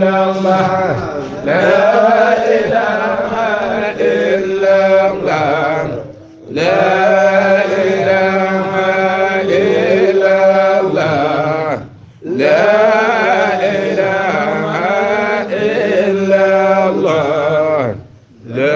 إلا الله لا إله إلا الله لا إله إلا الله لا إله إلا الله لا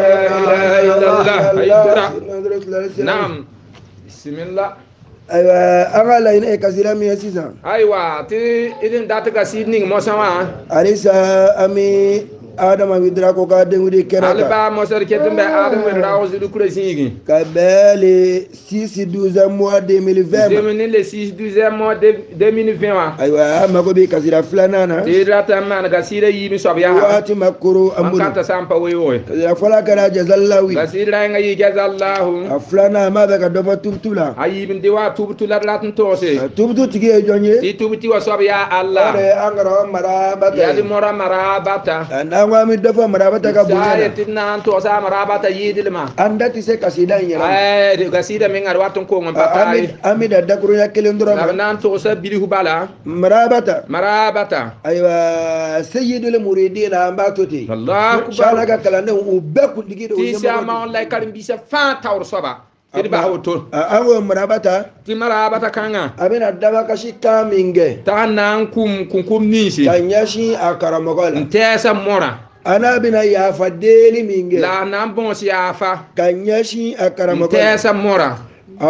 إله إلا الله نعم بسم الله أيوة أنا لا كثيرا من السيزان أيوة تي إذن داتك سيدني موسى أليس أمي Adam amidra ko ka dengudi kenaka alba mosar ketumbe Adam rawo zidu kure singi kabeli 6/12 mois 2020 demini le 6/12 mois 2020 wa aywa mako bi kasira flanana dirata man gasira yimi sobya wati makuru ambudu kanta sampa weyo kasira fala kana jazallawi gasira nga yi jazallahu aflana ma be ka dofa tubtula ayibin diwa tubtula latin tose tubtu tige jonye ti tubti wa sobya Allah ore angara marabata yadi mora marabata ngami dafa marabata ka bunya ya tinna to sa marabata yidilma andati se kasida nyara ay kasida min ngar watun ko ngam papa ami da dakuru ya kelendro ma nan to sa bilihu bala marabata aywa sayyidul muridin ambatoti Allah shana ka kalande ubeku digido ti sa ma wallahi karim bi sa fa tawr soba ti ba hoto awo marabata ti marabata kanga abina daba kashi kaminge ta nan kum nisi kanyashi akaramogola ntesa mora ana bina yafa deli minge la nan bon si yafa kanyashi akaramogola ntesa mora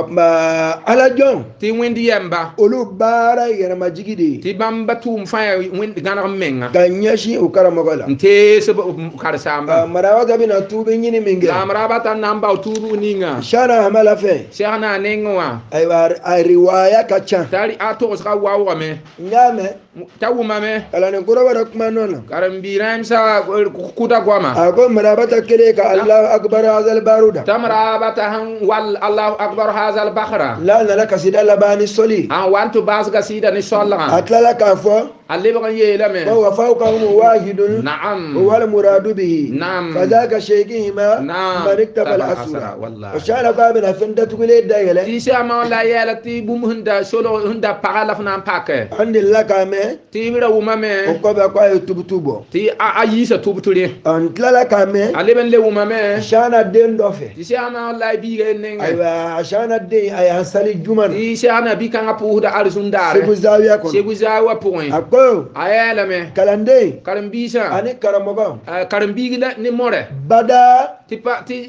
ala jon ti wendi yamba olu bara yana majigide ti bamba tum fa wendi ganar menga kanyashi ukaramogola ntesa karsamba marawata bina tubi nyini minge marabata namba tubu ninga shana hamala fe shana nengwa aywa riwaya kacha tari ato ska wawa me nyame tawuma me kala ne kuro wara kuma nono karambi ramsa kuta gwama ago marabata kere ka Allah akbar hazal baruda tamarabata han wal Allah akbar hazal bakhra la la kasida labani soli an wantu bas kasida ni solla atlala ka fo alle ba yela me wa fawqa wahidun na'am wal muradu bihi na'am fadaka shaykihima mariktaba al asra wa shara babina fanda tugule dayele ti sama la yela ti bum hunda solo hunda pagala fana pake andilla kame ti bira wuma me ko ba ko tubutubo ti ayisa tubuturi an tlala kame alle ben le wuma me shana den dofe ti sama la bi ge nenga aywa shana de ay hasali juman ti sama bi kan apu da arzundare sebu zawiya ko sebu zawiya point ayela me kalande karambisa ani karamogo karambi ni more bada ti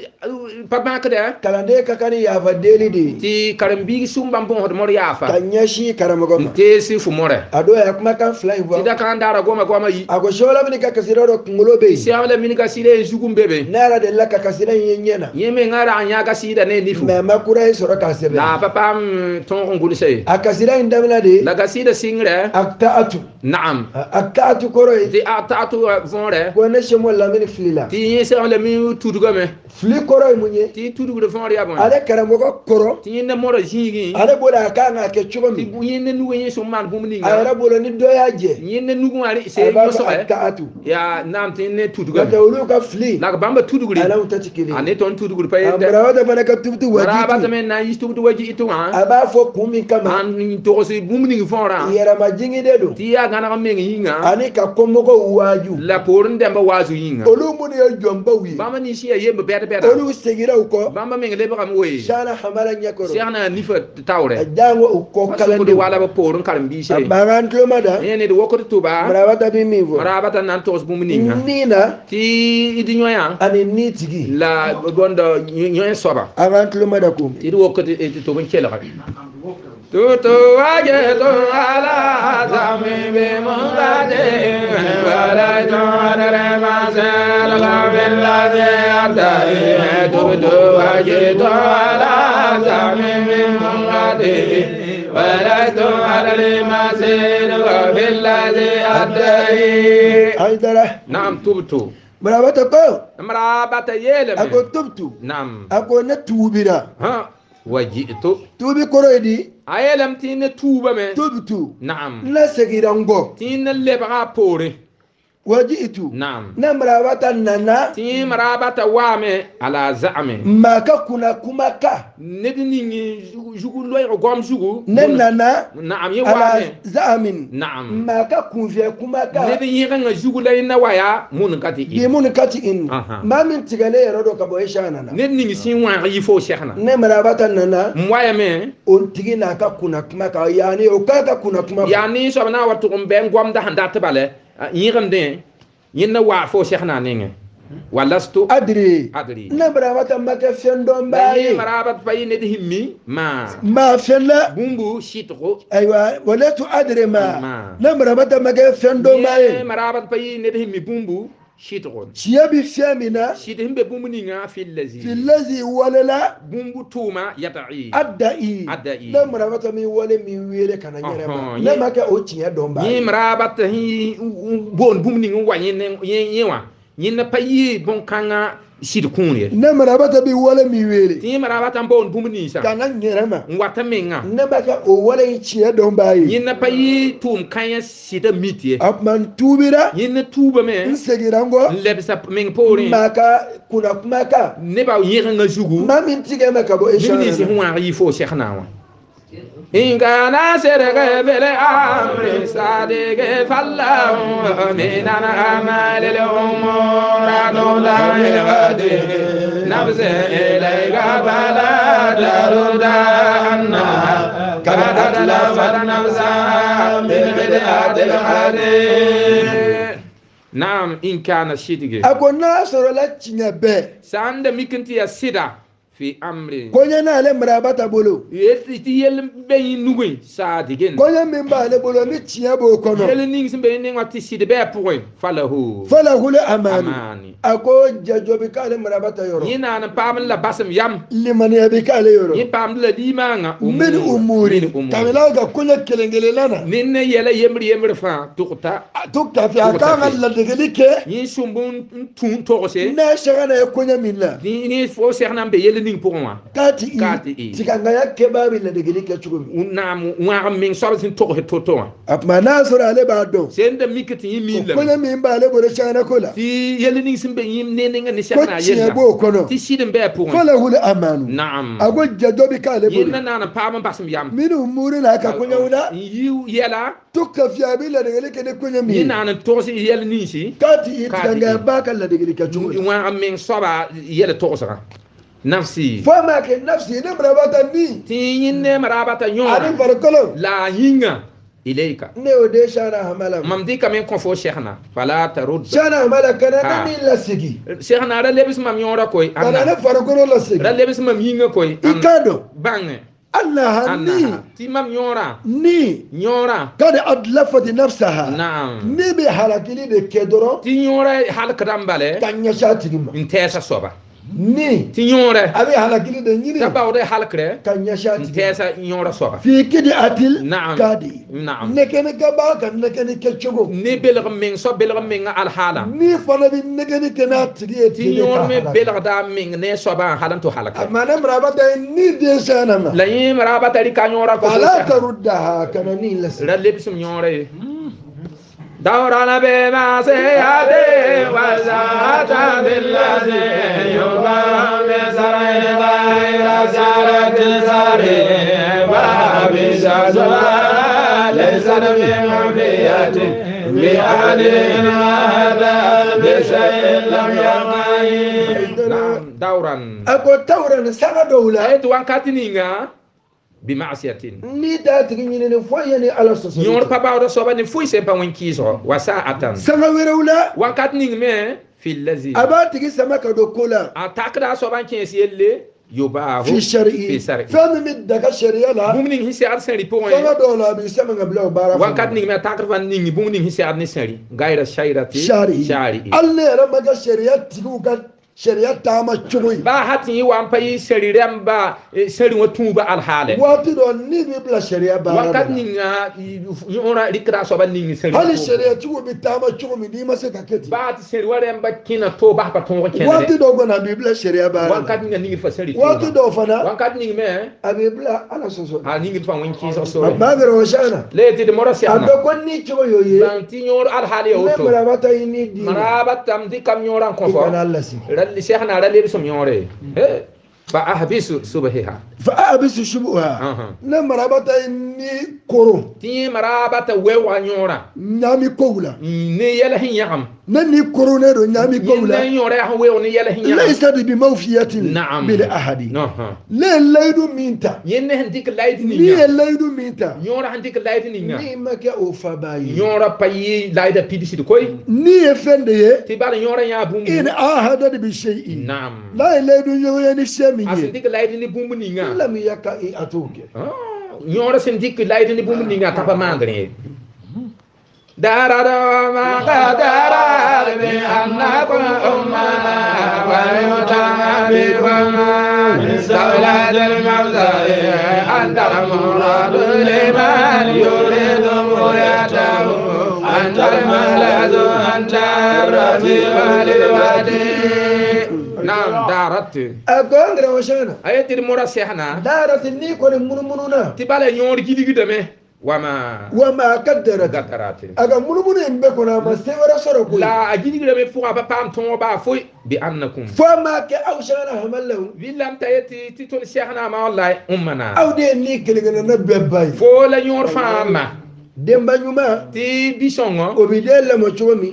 papa kada kalande kakani yafa deli di ti karambi sumba bon hod more yafa kanyashi karamogo te si fu more ado ya kuma kan fly bo ti da kan dara goma yi ago shola mini ka kasiroro kungulo be si amala mini ka sile zugum bebe nara de la ka kasira yenyena yeme ngara anya ka sida ne nifu me makura soro ka sebe la papa ton ngul sey akasira indamina de la ka sida singre aktaatu na'am aktaatu koro ti aktaatu vonre ko ne shemo la mini flila ti yese la mi tudugo me fli koro munye ti tudugo de vonre ya bon ale karamogo koro ti ne moro jingi ale bola ka nga ke chugo mi ti bu yene nugo yeso man bu mini nga ale bola ni doya je yene nugo ari se yo so aktaatu ya nam ti ne tudugo ka ulu ka fli la bamba tudugo ala utati kili ane ton tudugo pa yende amra wada bana ka tubtu waji maraba tamen na yistubu waji itu ha aba fo kumi kama an to se bu mini vonra yera majingi dedo ti ya gana mengi yinga ani ka komogo waju la porun demba wazu yinga olu mun yo jomba wi bamba ni siya yembe beta olu segira uko bamba mengi lebe kam we shana hamala nyakoro siana nifa tawre jango uko kalande wala ba porun karambi se bangan klomada yene de wokoto tuba marabata bi mivo marabata nan tos bu muninga nina ti idi nyoya ani nitigi la gondo nyoy soba avant klomada ko ti wokoto to ben kela tutu wajetu ala zami bi mungade wala jonare masal ghabillazi adai tutu wajetu ala zami bi mungade wala jonare masal ghabillazi adai aidara naam tubtu marabata ko marabata yele ako tubtu naam ako na tubira ha wajitu tubi koroidi ayelam tin tuba me tubtu naam na segira ngo tin leba pore wajitu نعم namrabata nana تي مرابط وامي على زعمي maka kuna kumaka ندني جوجو لوي غوم جوجو nana نعم ala يوامي za'amin نعم maka kunfiya kumaka ندني يغن جوجو لي نوايا مون كاتي bi mun kati in ma min tigale yaro do ka boy shana na ندني سين وان يفو شيخنا namrabata nana موايا مي on tigi na ka kuna kumaka yani o ka kuna kumaka يعني سبنا وتقوم بين غوم ده هندا تباله يغم دين ينا وافو شيخنا نينغ ولستو adri أدري namrabata maka fendon باي baye مرابط باي ندهمي ma fella بومبو شيتو aywa wala tu adri ma ما namrabata maka fendon baye مرابط باي ندهمي بومبو شيتو siyabi fiamina شيتهم بومبو نينغا في في الذي الذي وللا بومبو توما يدعي أدعي namrabata mi wale mi wele kana nyerema ye- namaka o tiya don ni baye مرابط هي بون بوم نينغا وين يوا ينا باي بون كانغا شيت كونيه namrabata bi wale mi wele تي مرابط بون بوم نيسا kana nyerema ngwata menga namaka o wale tiya don baye yina payi tum kanya sida mitie apman tubira yina tuba me nsegirango lebsa meng pore maka kuna kumaka ne ba yega nga jugu mamin tige maka bo ni si eshana huwa yi fo sheikhna wa inga na serege bele amri sadige falla minana amal al umur anula ilwadi nafse ilayka bala darudanna كانت لفت نفسها من بدعة الحديث نعم إن كان الشيء ako nasoro la tinya be ساند ميكنتي يا سيدا في أمر konya na le mrabata bolo يتي يل بين نوي سادين konya min ba le bolo mi tinya bo kono يل نينغ سن بين نينغ تي سيد بي بوين فله fala hule amani أماني ako jajobi ka le mrabata yoro ينا أنا بام لا باسم يام liman ya bi ka le yoro ين بام لا ديما min umuri kamila ga konya kelengele lana نين يلا يمر فا تقطع tukta fi aka la degelike yin sumbun tun togose na shagana ya konya min la ni fo serna be yele ning pour moi kati i tikanga ya kebabi la degelike chugum unam wa min so sin to to apma nasoro ale ba do sen de mikati yimi la konya min ba le bolo shagana kola ti yele ning sin be yim ne ne ni ko serna tinya yele bo kono ti sidem be pour fala hule amanu na'am ako jajobi ka le yin bolo na pam basam yam min umuri la ka konya wala yu yela tukka fi abi la degelike de konya min yin na to si yele ni si kati itikanga ba ka la degelike chugum wa min soba yele to sa nafsi fama ke nafsi ne mrabata ni ti yin ne marabata ani nyon farkolo la hinga ilayka ne o de shana hamala mam di kamen kon fo cheikhna fala tarud shana hamala kana Ha. nani la sigi cheikhna ra lebis mam yora koy kana ne anna farkolo la sigi ra lebis mam yinga koy ikado bange Allah anna ni ti mam yora ni yora kada adlafat nafsaha na'am ni bi halakili de kedoro ti yora hal kadambale tanya shatigima intesa soba ni ti yora abi halakili de nyiri tabawde hal kre tanya shatigima intesa yora soba fi kidi atil Naam. kadi Naam. nekene gaba kan nekene kechogo ne belg meng so belg meng al hala ni fana bi nekene kena tigi ti yor me belg da meng ne soba halan to halaka amana mrabata ni de shana ma la yim rabata ri ka yora ko fala taruddaha kana ni la ra lebisum yore دورنا بما سيادي وزعت بالذي يقام بسرعي غير سارة ساري وحبيش زمان ليس بمعفية بأهل هذا بشيء لم يقعي دورا ako tawran saga dowla أيت وانكاتنينغا بمعصية ni da tigi nyine ne foye ni ala so so يور بابا رسوبا نفوي سيبا وينكيزو وساعة saga werewla وانكاتنينغ مي في الذي aba tigi samaka do kola atakda soban kensi yelle yobahu fi shar'i fi shar'i fami mi daga sharia la bumning hisi ad sari point saga dowla bi sama ngabla bara wankat ning me takr van ning bumning hisi ad ni sari gaira shairati shari shari alle ra maga sharia tigi ka sharia tama chugui ba hati wa pai serirem ba seri wa tuba al hale wati do ni bi bla sharia ba wakat ninga yora rikra so ba ningi seri hali sharia chugo bi tama chugo mi di mase ka keti ba ti seri warem ba kina to ba pa ton ko kene wati do gona bi bla sharia ba wakat ninga ningi fa seri wati do fana wakat ningi me abi bla ala soso ha ningi fa won ki so ma garo shana le ti de mora siana ado konni chugo yoye ban ti nyor al hale o to mara bata ini di mara batam di kam nyoran ko fo kana Allah si ralli sheikhna ralli bisum nyore fa ahbisu subhiha fa ahbisu shubha na marabata ni koro ti marabata wewa nyora nyami kowla ne yela hinyam na ni koro ne do nyami kowla ne nyora ha wewa ne yela hinyam laysa bi mawfiyatin bil ahadi le laydu minta yenne handik laydi ni ni laydu minta nyora handik laydi ni ni make o fabayi nyora payi layda pidisi koy ni efende ye ti bala nyora ya bum in ahada bi shay'in na'am la laydu nyora ni shemi asindik laydi ni bum ni nga lam yaka i atuke nyora sindik laydi ni bum ni nga tapa mangre darara ma qadara bi annakum ummana wa yutamabikum سولاد المبدأ أنت المراد لمن يريد مريته أنت الملاذ أنت الرفيق للودي نعم دارت أقول روشانا أيتي المرسيحنا دارت النيكو المنمنونا تبالي نور جيدي دمي وما قدرت أقول منمنو يمبكونا ما سيورا سرقو لا أجيدي دمي فوق بام تنوبا فوي بأنكم فما كأوشانا همالو فيلم تأتي تتون سيحنا ما الله أمنا أو دي نيك لغنا نبباي فولا نور فاما demba nyuma ti bisongo obidela mo chomi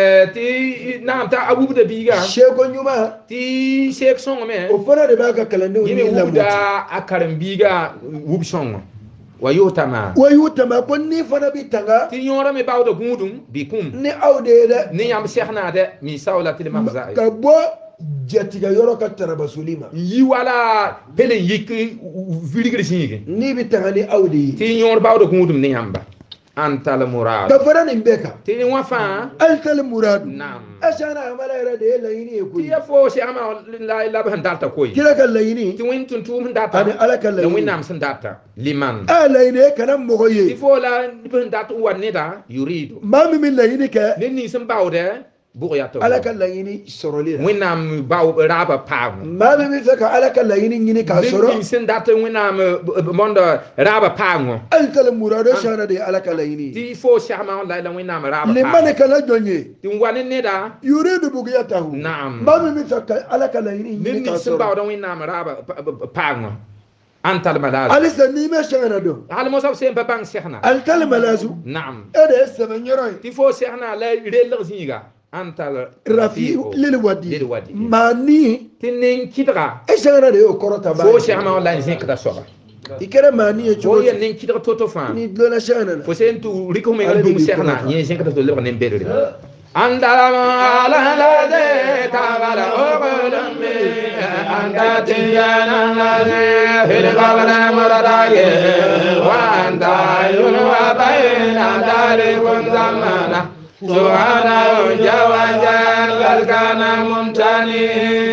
ti namta abubu de biga sheko nyuma ti shek songo me o fara de baka kalande o ni wuda akaram biga wubsongo wayutama ko ni fana bitanga ti nyora me bawdo gudum bikum ni awde de ni yam sheikhna de mi sawlati al mahza ka bo jatiga yoro ka taraba sulima yi wala pele yik virigre singi ni bitanga ni awde ti nyora bawdo gudum ni yamba أنت المراد كفران إمبكا تيني وفا أنت المراد نعم أشانا عملا يرى لا يني يكوي تي فوشي أما لا إلا بهن دالتا كوي كلا كلا يني تي وين تنتو من دالتا أنا على كلا يني وين نام سن دالتا لمن لا يني كلام مغيي تي فولا بهن دالتا وندا يريد ما من لا يني ك لني سنباو ده بغياتو على كلا يني سرولي وين نام باو رابا باو ما من فك على كلا يني كاسرو لني سن دالتا وين نام بوندا رابا باو أنت المراد أشانا دي على كلا يني تي فوشي أما لا وين نام رابا باو لمن كلا جوني تي وين ندا يريد بغياته نعم ما من فك على كلا يني لني سنباو ده وين نام رابا باو أنت الملاذ أليس نيمة شغنا دو هل مصاب سين ببان سيخنا أنت الملاذ نعم أده السمن يروي تفو سيخنا لا ريل زيغا أنت الرفيق للودي ماني تنين كدرا إيشغنا دو كروتا با فو سيخنا ولا نزين كدا سوغا ikere mani e chuo ye nin kidra toto fa ni dona shana fo sen tu riko me ndu sehna ye sen kata to le ne berri andala ala la de tabala ogolam me andati yana la de fil qabla muradage wa anta yun wa bayna dalikum zamana subhana jawajan galkana mumtani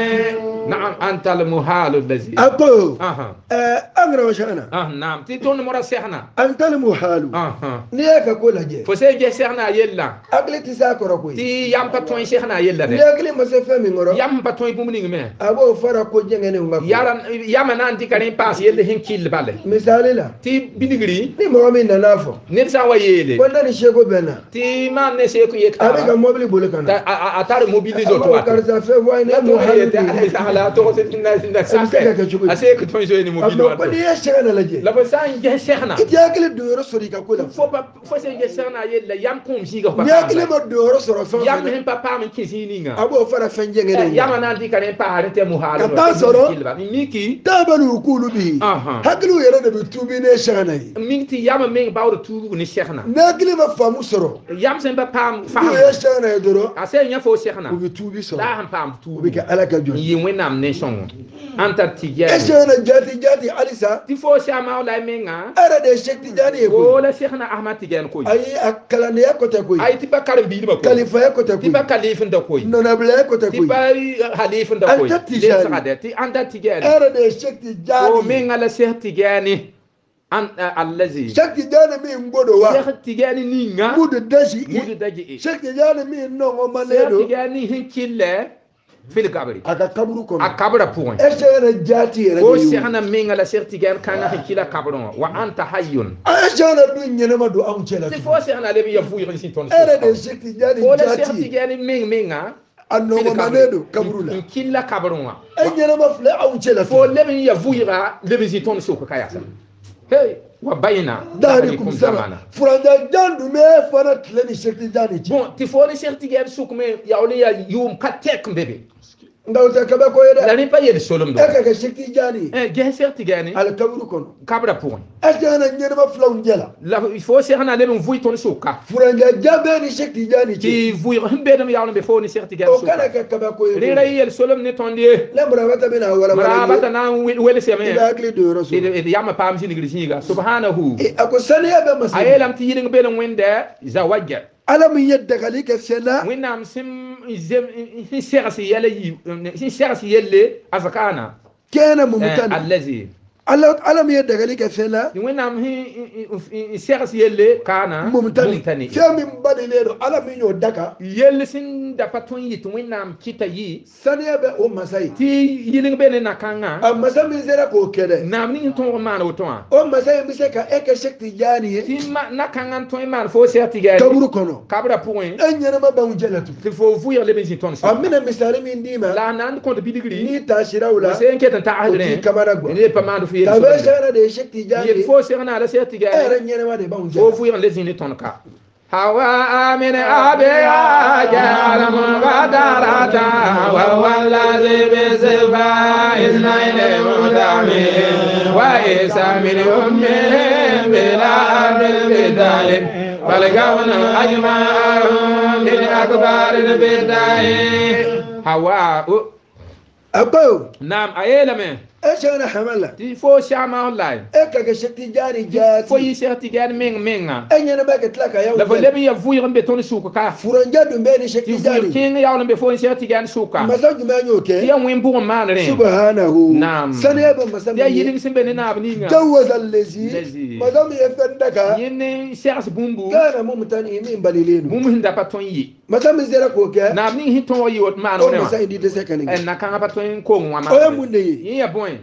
نعم أنت المحال الذي أقول أغرى وشأنا نعم تدون مرة سحنا أنت المحال نياك كل جي فسيجي سحنا يلا أقلي تساكر كوي تي يام باتوين سحنا يلا نياك ما سفهمي مرة يام باتوين بومنينغ مي أبو فرا كو جيغني ونغا يام نانتي كارين باس يلا هين كيل بالي مثالي لا تي بينغري ني مومي نافو نيرسا ويلي كنا نشيكو بنا تي ما نسيكو يكتا أبيك موبيلي بولكنا أتار موبيليزو تو كارزا في واينا محال لا توصل الناس أسيك تونسوني موبيل واحد. أبغى بدي أشتغل على جي. لا بس أنا جه شغنا. كده أكل الدورة سوري كقولا. فسي جه شغنا يلا يام كوم شيء كفا. يا أكل ما الدورة سوري فان. يام هم بابا من كيسينينغا. أبغى فرا فنجين غيره. يام أنا دي كارين بارين تيمو هالو. كتا سورو. ميكي. تابلو يقولوا به. هكلو يرى بتوبينه شغنا. ميكي يام مين باور توبو نشغنا. نأكل ما فامو سورو. يام سين بابا فهم. يا شغنا يدورو. أسير يفو شغنا. وبتوبي سورو. لا هم بام توبو. وبيك على كجون. يوين نام نه. yin song anta tijani eshana jati alisa ti fo shama la menga ara de Sheikh Tijani ko la Cheikhna Ahmad Tijani ko ay akala ne ko te ko ay ti bakar bi ma ko khalifa ko te ko ti ba kalifin da ko nonable ko te ko ti ba halifin da ko le sagade ti anta tijani ara de Sheikh Tijani ko menga la Cheikh Tijani an allazi Sheikh Tijani mi ngodo wa Cheikh Tijani ni nga mudu daji Sheikh Tijani mi nongo manedo Cheikh Tijani hinkille fil kabri aka kaburu kono akabra point eshana jati ko Cheikhna menga la Cheikh Tijani kana hinkila kabron wa anta hayyun eshana du nyene ma du am chela ti fo Cheikhna le bi ya fuyi sin ton ara de Sheikh Tijani ko la Cheikh jati Tijani menga anongo manedo kaburu la hinkila kabron wa nyene ma fle am chela fo le bi ya fuyi le bi sin ton so ka ya sa hey wa bayna dalikum zamana furanja jandu me fana tleni Sheikh Tijani bon ti fo le Cheikh Tijani sukume ya ole ya yum katek mbebe ndawta kabe ko yeda la ni pa yede solum do eka Sheikh Tijani je Cheikh Tijani al kaburu kono kabra point eshana nyene ma flaw njela la il faut Cheikhna le bi fuyi ton suka furanja jabe ni Sheikh Tijani ti fuyi hembe dum ya ole be fo ni Cheikh Tijani o suka kana ka kabe ko yeda rira yel solum ni tondie lembra wata bina wala marabata na wele seme idakli do rasul yama pam sin grisiga subhanahu ako saniya be masay ayelam ti yiding be wende zawajja alam yadda kalika sena winam sim serasi yele yi serasi yelle azakana kana mumtani allazi alam yadda kalika sena winam serasi yelle kana mumtani fami mbadi ledo alam yo daka yelle sin da paton yit winam kita yi saniya be o masay ti yiding be na kanga amma sami zera ko kede nam ni ton mana o ton o masay mi se ka eka Sheikh Tijani ti na kanga ton man fo Cheikh Tijani kaburu kono kabra point enyana ma ba unjelatu il faut fuir les benzin ton amina misali min dima la nan compte bidigri ni tashirawla c'est inquiétant ta ahre kamara go il est pas mal de fuir tabe shara de Sheikh Tijani il faut se rendre à la Cheikh Tijani era nyana ma de ba unjelatu faut fuir les benzin ton ka hawa amin abiya jala mugadarata wa wallazi bizba isnaini mudami wa isa min ummi bila bil bidalin falgawna ajma'ahum bil akbar al bidai hawa abo nam ayela men eshana hamala ti fo shama online eka ka Sheikh Tijani jati fo yi Cheikh Tijani menga enyana ba ka tlaka yaw la fo lebi ya fuir mbe ton suka ka furanja du be ni Sheikh ti fuir Tijani king ya mbe fo Cheikh Tijani suka masaju ma nyoke ti ya wimbu man re subhanahu nam saniya ba masam ya yiding simbe ni na abni nga jawaz allazi madam yafandaka yene Cheikh bumbu kana mumtani min balilinu mum hinda paton yi masam zera ko ke na ni hiton yi wot man o ne masai di de sekani en na kan paton ko ngwa ma o munde yi ya boy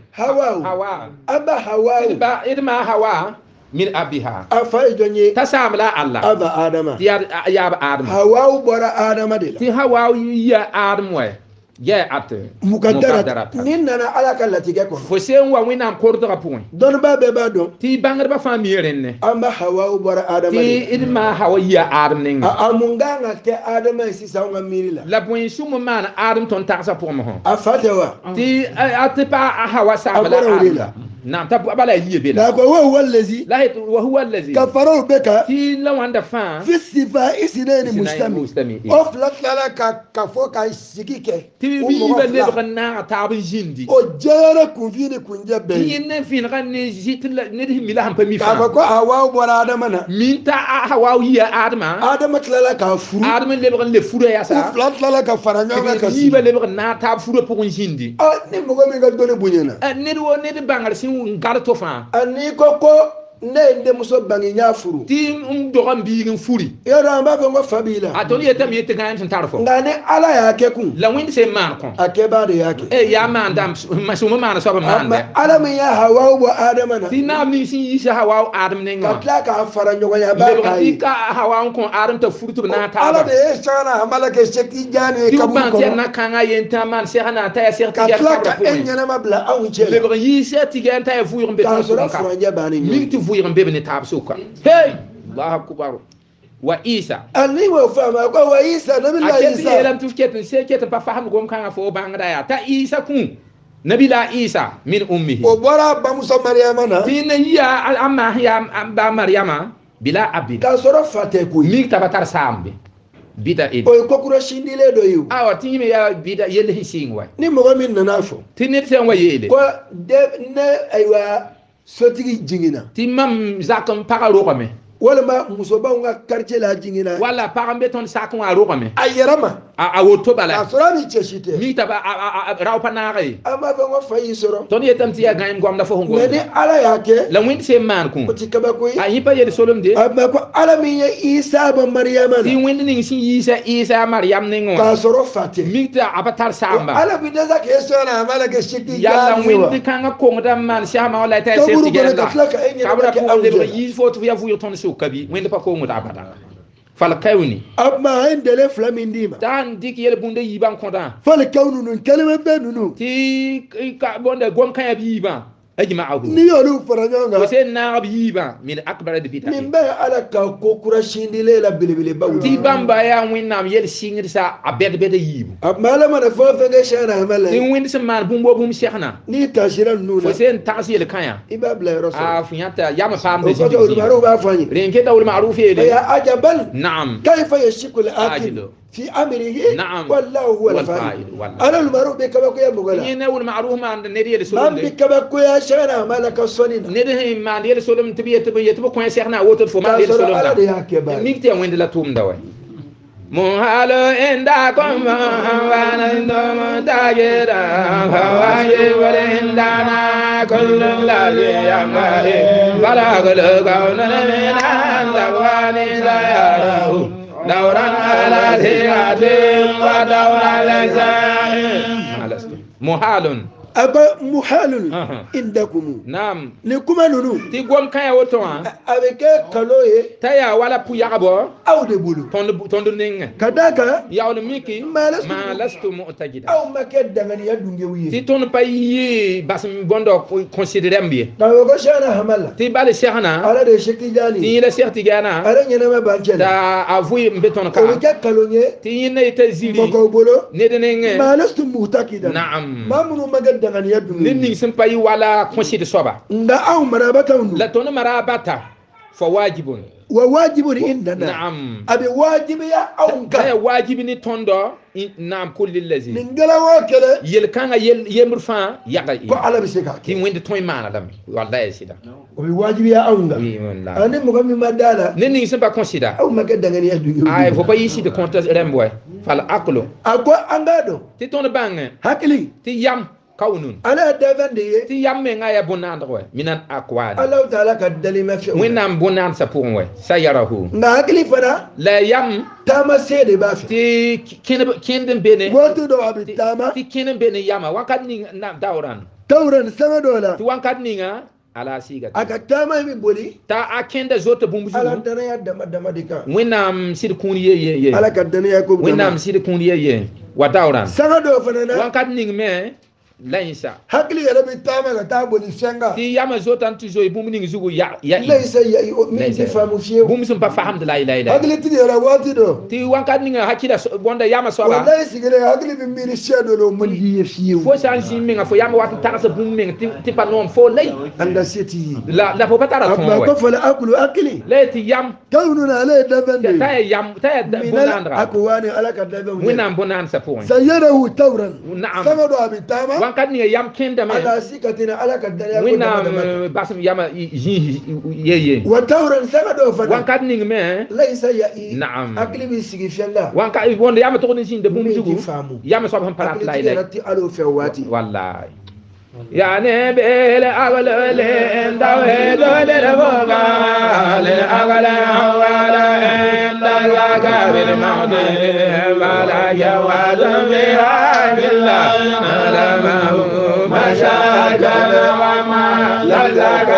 hawa aba hawa idma hawa min abiha afa jonye tasamla Allah aba adama ya adam hawa bora adama de ti hawa ya adam we ya at mukaddara ninna ala kallati ke ko fo sen wa winam kordra point don ba be ba don ti bangar ba famire ne amba hawa bora adama ti idma hawa ya adam ne amunga ke adama si sa nga mirila la point sum man adam ton taxa pour mo afatawa ti atpa hawa samla نعم تب بلا يبي لا هو الذي لا وهو الذي كفروا بك في لو عند فان في الصفاء سنين مستمي افلت لك كفوك سيكيك تي بي بل بغنا تاب جندي او جارك فيني كنجب تي فين غني جيت ندي ملهم بمي فان كما هوا برا ادمنا مين تا هوا يا ادم تلا لك فرو ادم اللي بغن لي فرو يا سا افلت لك فرانيا لك تي بل بغنا تاب فرو بو جندي ني مغو مي غدوني بونينا ندي و ندي بانغال ngarto fa ani koko nde muso bangi nya furu ti dogan biigin furi yara mba ko fabila atoni yetam yete kan tan tarfo ngane ala ya ke kun la windi se man kon akeba de yake ya man dam masuma man so ba man de ala mi ya hawa wa adama na ti na mi si isa hawa adam ne ngwa katla ka fara nyogo ya ba kai ka hawa kon adam ta furtu na ta ala de shana amala ke shekti jani kabu ko na kanga yenta man se hana ta ya serti ya katla ka enyana mabla awu che le bri se ti gan ta fu yombe ta so ra furanja bani mi fuyiran bebe ne taab suka hey allah akbar wa isa ani wa fama ko wa isa nabi la isa yelam tufketin se ketin pa faham gom kan fo bangada ya ta isa kun nabi la isa min ummihi o bora ba musa maryama na tin ya amma ya ba maryama bila abi ka soro fate ko mi tabatar sambe bida id o ko kura shindile do yu awa timi ya bida yele hising wa ni mo min na fo tinit sen wa yele ko de ne aywa sotigi jingina timam zakam pagaro ko me wala ma musoba nga quartier la jingina wala pagambe ton sakon aro ko me ayerama a woto bala asura mi cheshite mi taba raw panare ama ba ngo fayi soro ton yetam ti ya gaim gom da fo ngo ne ala yake la windi se man ko ti kaba ko a yipa yede solom de ama ko ala mi ye isa ba maryama ti windi ning sin isa maryam ning ka soro fate mi ta abatar samba ala bi da zaka yesona amala ke shiti yalla windi kanga ko ngam man shama wala ta se ti gela kabra ko de yi foto ya fu ton so kabi windi pa ko ngota abata fal kawni abma indele flamindima tan dik yel bunde yiban konda fal kawnu nun kalima benunu ti ka bonde gon kan yiban ajma'ahu ni yolu faranyanga sen na yiban min akbar de bita min ba ala ka ko kura shindile la bilibili ba ti bamba ya winnam yel singir sa abed bede yibu abmala mana fo fenge shana mala ti win se man bumbo bum sheikhna ni tashiran nuna sen tasiyel kanya ibabla rasul funyata yama pam de jibi ko maru ba fanyi renke dawul ma'ruf ele ya ajaban na'am kayfa yashkul akil في أمره نعم والله هو الفاعل أنا المعروف بكبكو يا مغلا ينا والمعروف ما ندي لسولم ما بكبكو يا شيخنا مالك الصنين ندي ما ندي لسولم تبي كون شيخنا ووتر فو ما ندي لسولم ميكتي وين لا توم داوي محال عندكم وانا عندهم تاجرا فواجب ولعندنا كل الذي ينبغي بلغ القول من الزواني لا يراه دورا على ثياب ودورا لسان محال aba muhalun indakum nam ni kuma nunu ti gom kaya woto an avec kaloye taya wala pu yagabo aw de bulu tondo ninga kadaka yawle miki ma lastu mu'tajida aw make dangani ya dunge wiye ti ton payi basm bondo considérer mbiye da ko shana hamala ti bale cheikhna ala de shekti jani ti la cheikh tigana ala nyana ma banchela da avouy mbeton ka ko ke kalonye ti yine te zili moko bolo ne de ninga ma lastu mu'takida na'am mamunu maga dangani ya dunge nin sin payi wala considérer soba nda aw marabata la ton marabata fa wajibun wa wajibun indana na'am abi wajibi ya aunka ya wajibi ni tondo na'am kulli lazi ningala wa kele yel kanga yemur fa yaga ko ala bisika ki wende toy mana dam wallahi sida abi wajibi ya aunga oui wallahi ande mo gami madala nin sin pas consider aw maga dangani ya dunge ay faut pas ici de compter remboy fal aklo ako angado ti ton bang hakili ti yam kawnun ala davande ye ti yam me ngaya bonand we minan akwad Allah taala ka dalima fi winam bonan sa pour we sayarahu na hakili fana la yam tama sede ba fi ti kenden bene wotu do abi tama ti kenden bene yama wakat ni na dawran tawran sama dola ti wakat ni nga ala siga aka tama mi boli ta akenda zota bumbu ala dana ya dama dika winam sid kun ye ala ka dana ya ko winam sid kun ye wa dawran sama do fana na wakat ni me laisa hakili ya rabi tama ga taboli senga ti yama zotan tu zo bum ning zugu ya laisa ya mi ti famu fiye bum sum pa faham de la ilaha hakili ti ya rawati do ti wankat ning hakila bonda yama so ba wallahi sigere hakili bi miri shedo no mun yi fiye fo san si minga fo yama wat ta sa bum minga ti pa non fo lay anda seti la fo patara ton wa ko fala akulu akili le ti yam kawnuna ala davande ta yam ta bonandra akwani ala ka davande winam bonan sa point sayarahu tawran na'am sama do abi tama wankat ni yam kenda me ala sikatina ala ka dara winam basam yama ye wa tawran sama do fana wankat ni me laysa ya na'am akli bi sigi fialla wankat bonda yama to ni sin de bum jugu yama so ban parat lay lay ati alo fewati wallahi يعني بالأغل الدويد للبقى للأغل ولا عند ذاك بالموت ولا جواد بها بالله لمه مشاكل وما لذاك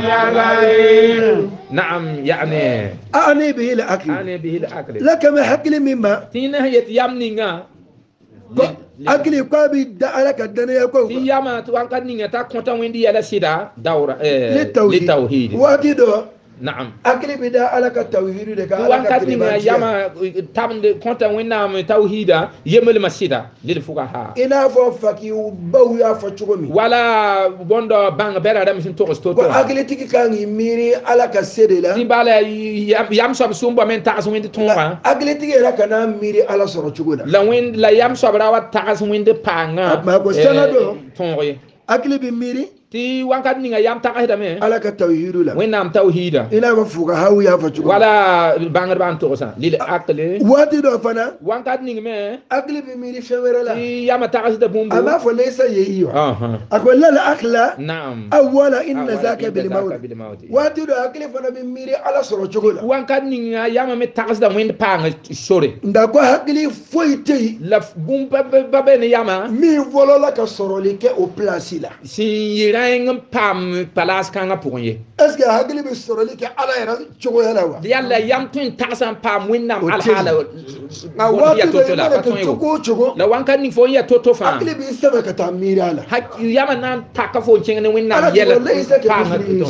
نعم يعني أعني به الأكل لك ما حكل مما تنهيت يمنينا akili kwa bi da ala ka dana ya ko ti yama to an kan ninga ta konta wendi yala sida dawra li tawhid wati do نعم أكل بدا على كتوحيد ده وان كاتنينغا ياما تامن كونتا وينام توحيدا يمل مسيدا للفقهاء إنا فوفكي وبو يا فتشومي ولا بوندو بان بيرا دم سن توكس توتو أكل تيجي كان يميري على كسيدلا تيبالا يام سوب سومبا من تاس وين تونغا أكل تيجي لا كنا ميري على سرچوغنا لا وين لا يام سوب راوا تاس وين دي بانغا ما كو سنادو تونغي أكل بميري ti wankat ninga yam takahida me ala ka tawhidu la wenam tawhida ina ba fuga hawu ya fatu wala bangar ban to sa lil akle wati do fana wankat ninga me akli bi miri fewera la ti yama takahida bumbu ama fo laysa yiyo aha akola la akla na'am awwala inna zaka bil maut wati do akli fana bi miri ala soro chogola wankat ninga yama me takahida wen panga sore ndako akli foite la bumba babe ne yama mi volola ka soro like au place la si rang pam palas kanga pourye est-ce que hagli bi soro like ala era chogo yala wa yalla yam tun tasan pam winnam al hala na wati do la chogo la wankan ni fo ya toto fa hagli bi sebe ka tamira la hak yama nan takafo cingene winnam yela pam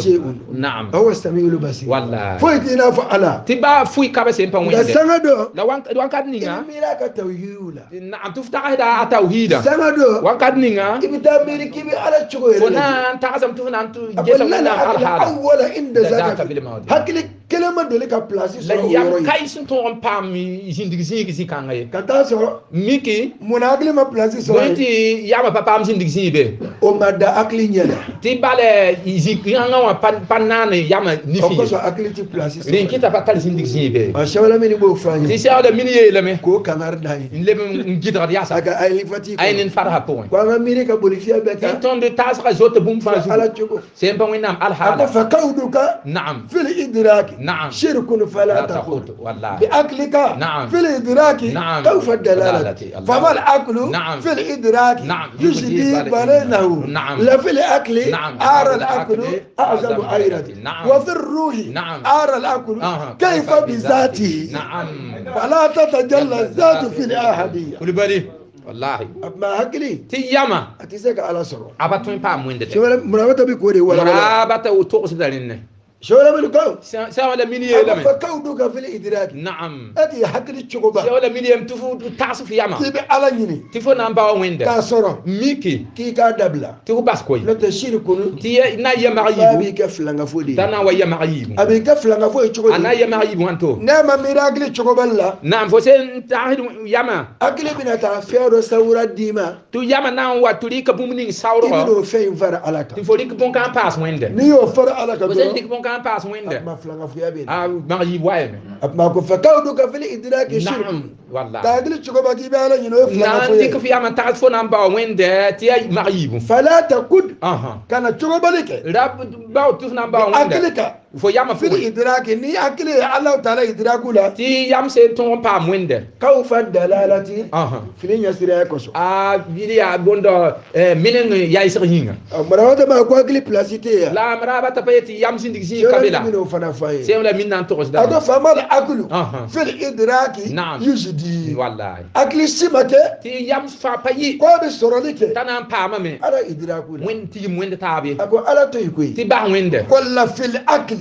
na'am هو السميع البصير والله فويتنا فعلا تبا فوي كابس ان بان سنادو لا wankan ninga ميرا كتوحيد نعم تفتح هذا توحيدا سنادو wankan ninga ibita miri kibi ala chogo فنا تعزم تفنا انت جسم لنا على هذا اولا عند ذاك هكلي كلمه دلك بلاسي لا يام كايسن تو بام جندي زي كان كتا سو ميكي مناغلي ما بلاسي سو ويتي ياما بابا ام جندي زي بي او مادا اكلي نيلا تي بالي زي كان وا بانان ياما نيفي او كو اكلي تي بلاسي رين كيتا باكال جندي زي بي ما شاء الله ميني بو فاني تي شاو ده ميني يلمي كو كانار داي لم نجيدر ياسا اكا اي فاتي اي نفرها بوين كو ميري كبوليسيا بيتا تون دي تاس جوت بوم فاجو على تشوغو سيمبا وينام الحال فكودك نعم في الادراك نعم شرك فلا تخوض والله باكلك نعم في الادراك نعم كيف الدلاله فما الاكل نعم في الادراك نعم يجدي بينه نعم لا في الاكل نعم ار الاكل اعظم غيرة نعم وفي الروح نعم ار الاكل كيف بذاته نعم فلا تتجلى الذات في الاحاديه كل بالي والله ما هكلي تي ياما اتيسك على سرو اباتون با موينده شو مرابطه بكوري ولا مرابطه وتوقس دارين شو ولا منكم سوالا ميني لمن فكودك في الادراك نعم ادي حكلي تشوبا سوالا ميني تفو تعصف ياما تبي على ني تفو نامبا وينده كاسورو ميكي كي كا دبلا تفو باسكوي لا تشير كونو تي نا يما ابي يبو كفلanga fodi تنا ويا معيب ابي كفلanga fodi تشوبا انا يا معيب وانتو نعم ميراغلي تشوبا لا نعم فوسين تعهد ياما اكلي بنا تافيرو سورا ديما تو ياما نان واتوريك بومنين ساورو تبي فين فر علىك تفوريك بون كان باس وينده نيو فر علىك فوسين ديك بون كان باس وينده ما فلanga فيا بين معيب وايم ما كو فكودك في الادراك شيء نعم والله تاغلي تشوبا كي بالا ينو فلanga نعم ديك في ياما تعرفو نامبا وينده تي معيب فلا تكد اها كان تشوبا لك راب باو تف نامبا وينده اكلك فو ياما في فو الادراك ني اكلي الله تعالى ادراك لا تي يام سي تون با وينده كوف الدلاله اها فين يسري كوسو بيديا بوندو منين يايسر هينغا مرابطه ما كو اكلي بلاسيتي لا مرابطه بيتي يام سندك زي كابيلا منو فنا فاي سيولا مين نان توكس دا هذا فما الاكل في الادراك نعم يجدي والله اكل سمك تي يام فا باي كو بسروليك تنام باما مي على ادراك وين تي وين تابي اكو على تويكوي تي با وين ولا في الاكل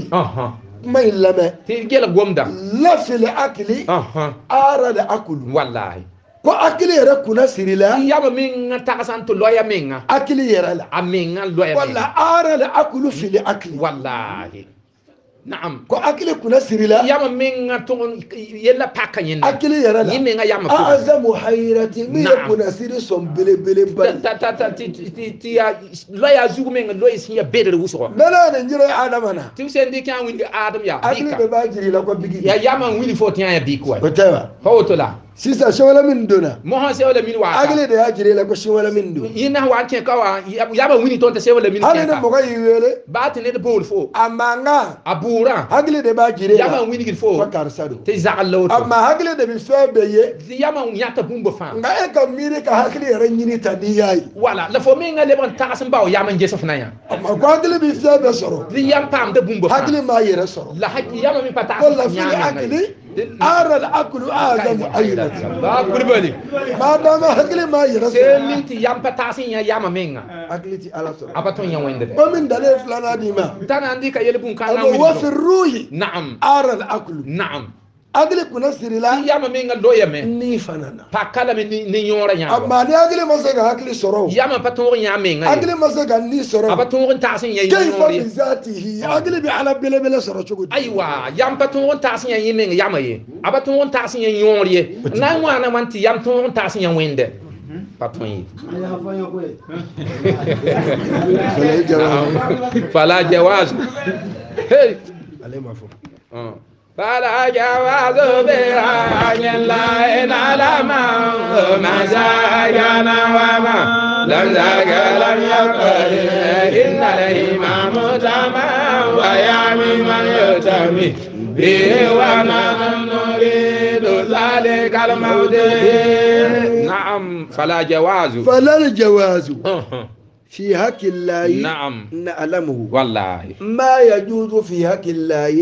ما يلما تي جيل غومدا لا في الاكل ارى الاكل والله ko akili yɛrɛ kunna siri la yaba min tagasanto loya minga akili yɛrɛ la aminga loya wala ara la akulu fili akili wallahi na'am ko akili kunna siri la yaba minga to yella pakka yin akili yɛrɛ la yiminga yama ko azamu hayrati min kunna siri son bele bele ba ti loya zugu minga loya sin ya bedere wuso nana ne njira adama na ti sen di kan windi adam ya akili be ba jiri la ko bigi ya yama wili fo tiya ya bi ko ko tawa hoto la sisa shawala min dona mo ha sewala min wa akili de ya jiri la ko shawala min do yina wa ken ka wa yaba wini ton ta sewala min hali ne mo ga yiwele ba te ne de bol fo amanga abura akili de ba jiri la yaba wini gil fo ko karsado te zagallo to amma akili de bi fe beye yama nyata bumbo fa nga e ka miri ka akili yɛrɛ ɲini ta ni yayi wala la fo min ngale ban tagas mbaw yama nje sofna ya amma ko akili bi fe be sɔrɔ di yam pam de bumbo fa akili ma yɛrɛ sɔrɔ la hakki yama mi pata wala fili akili أرى العقل أعظم أيضا بربلي ما دام هكذا ما يرسل سمنتي يام بتاسين يا يام مينغا أكلتي على صور أبتون يا وين ومن دليل فلانا ديما تانا عندك يلبون كان وفي الروح نعم أرى العقل نعم أقول كنا سيرلا يا ما مينغا دويا مي ني فنانا pakala me ni nyora nya أما ني أقول ما سيجا أقول سورو ya ma paton nya menga أقول ما سيجا ني سورو abaton tasin ya كيف nyori بذاته أقول بحلا بلا بلا سورو شو قلت aywa yam paton tasin ya menga ya ma ye abaton tasin ya nyori na wana wanti yam ton tasin ya wende paton yi fala jawaz hey عليه ما فهم فلا جواز بها لا إن على ما زاينا وما لم زاك لم يقل إن الإمام تمام ويعمي من يتمي به ونحن نريد ذلك الموت نعم فلا الجواز في حق الله نعم نعلمه والله ما يجوز في حق الله